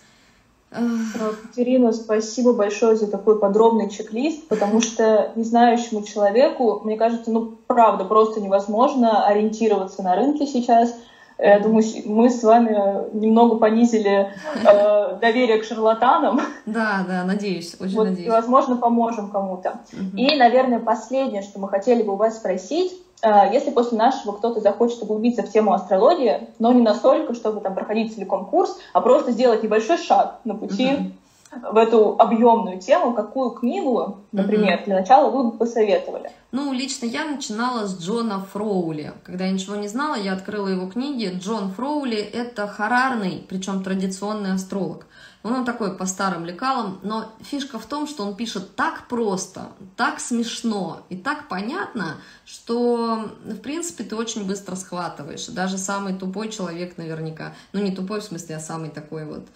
Катерина, спасибо большое за такой подробный чек-лист, потому что незнающему человеку, мне кажется, ну, правда, просто невозможно ориентироваться на рынке сейчас. Я думаю, мы с вами немного понизили э, доверие к шарлатанам. Да, да, надеюсь, очень вот, надеюсь. И, возможно, поможем кому-то. Угу. И, наверное, последнее, что мы хотели бы у вас спросить, э, если после нашего кто-то захочет углубиться в тему астрологии, но не настолько, чтобы там проходить целиком курс, а просто сделать небольшой шаг на пути угу. в эту объемную тему, какую книгу, например, угу. для начала вы бы посоветовали? Ну, лично я начинала с Джона Фроули. Когда я ничего не знала, я открыла его книги. Джон Фроули – это харарный, причем традиционный астролог. Он, он такой по старым лекалам, но фишка в том, что он пишет так просто, так смешно и так понятно, что, в принципе, ты очень быстро схватываешь. Даже самый тупой человек наверняка, ну, не тупой в смысле, а самый такой вот...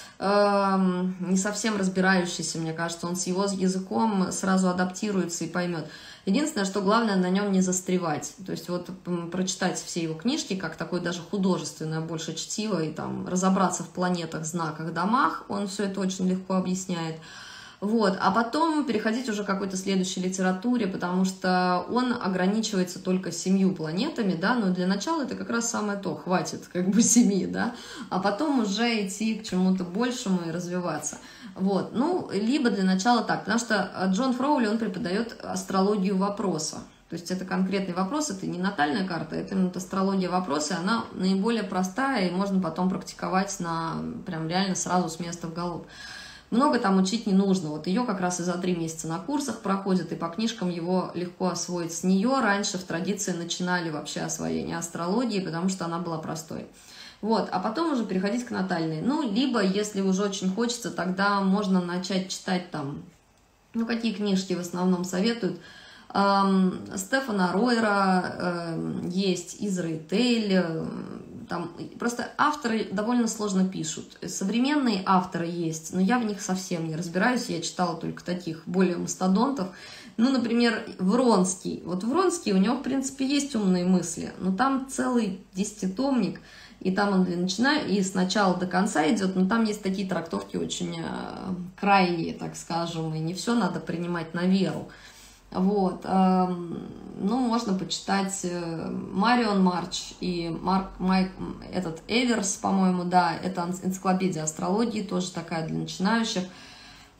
не совсем разбирающийся, мне кажется, он с его языком сразу адаптируется и поймет. Единственное, что главное на нем не застревать. То есть вот прочитать все его книжки, как такое даже художественное больше чтиво, и там разобраться в планетах, знаках, домах, он все это очень легко объясняет. Вот, а потом переходить уже к какой-то следующей литературе, потому что он ограничивается только семью планетами, да, но для начала это как раз самое то, хватит как бы семи, да, а потом уже идти к чему-то большему и развиваться. Вот, ну, либо для начала так, потому что Джон Фроули, он преподает астрологию вопроса. То есть это конкретный вопрос, это не натальная карта, это именно астрология вопроса, она наиболее простая, и можно потом практиковать на, прям реально сразу с места в голову. Много там учить не нужно, вот ее как раз и за три месяца на курсах проходит, и по книжкам его легко освоить. С нее раньше в традиции начинали вообще освоение астрологии, потому что она была простой. Вот, а потом уже переходить к натальной. Ну, либо, если уже очень хочется, тогда можно начать читать там, ну, какие книжки в основном советуют. Эм, Стефана Ройера, э, есть Изра Тель, там просто авторы довольно сложно пишут. Современные авторы есть, но я в них совсем не разбираюсь. Я читала только таких более мастодонтов. Ну, например, Вронский. Вот Вронский, у него, в принципе, есть умные мысли, но там целый десятитомник, и там он начинает, и с начала до конца идет, но там есть такие трактовки очень крайние, так скажем, и не все надо принимать на веру. Вот, ну, можно почитать Марион Марч и Марк, Майк, этот Эверс, по-моему, да, это энциклопедия астрологии, тоже такая для начинающих.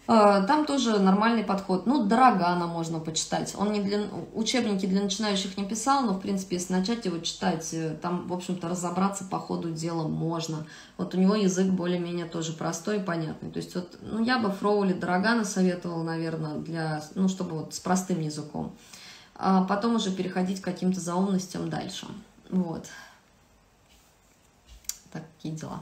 Там тоже нормальный подход. Ну, Дорогана можно почитать. Он не для, учебники для начинающих не писал, но, в принципе, если начать его читать, там, в общем-то, разобраться по ходу дела можно. Вот у него язык более-менее тоже простой и понятный. То есть, вот, ну, я бы Фроули Дорогана советовала, наверное, для, ну, чтобы вот с простым языком. А потом уже переходить к каким-то заумностям дальше. Вот. Такие дела.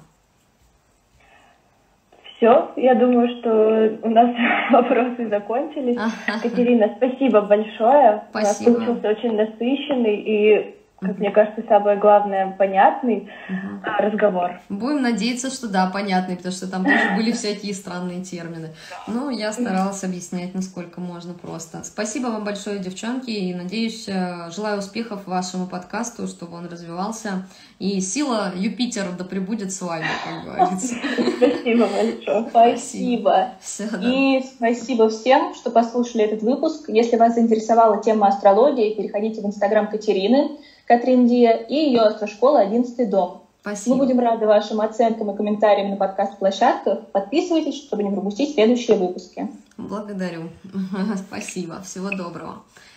Все, я думаю, что у нас вопросы закончились. Катерина, спасибо большое. Спасибо. У нас получился очень насыщенный и, как мне кажется, самое главное, понятный угу. разговор. Будем надеяться, что да, понятный, потому что там тоже были всякие странные термины. Но я старалась объяснять, насколько можно просто. Спасибо вам большое, девчонки, и надеюсь, желаю успехов вашему подкасту, чтобы он развивался. И сила Юпитера да пребудет с вами, как говорится. Спасибо большое. Спасибо. Все, да. И спасибо всем, что послушали этот выпуск. Если вас заинтересовала тема астрологии, переходите в инстаграм Катерины, Катрин Дия, и ее астрошкола «одиннадцатый дом». Спасибо. Мы будем рады вашим оценкам и комментариям на подкаст-площадках. Подписывайтесь, чтобы не пропустить следующие выпуски. Благодарю. Спасибо. Всего доброго.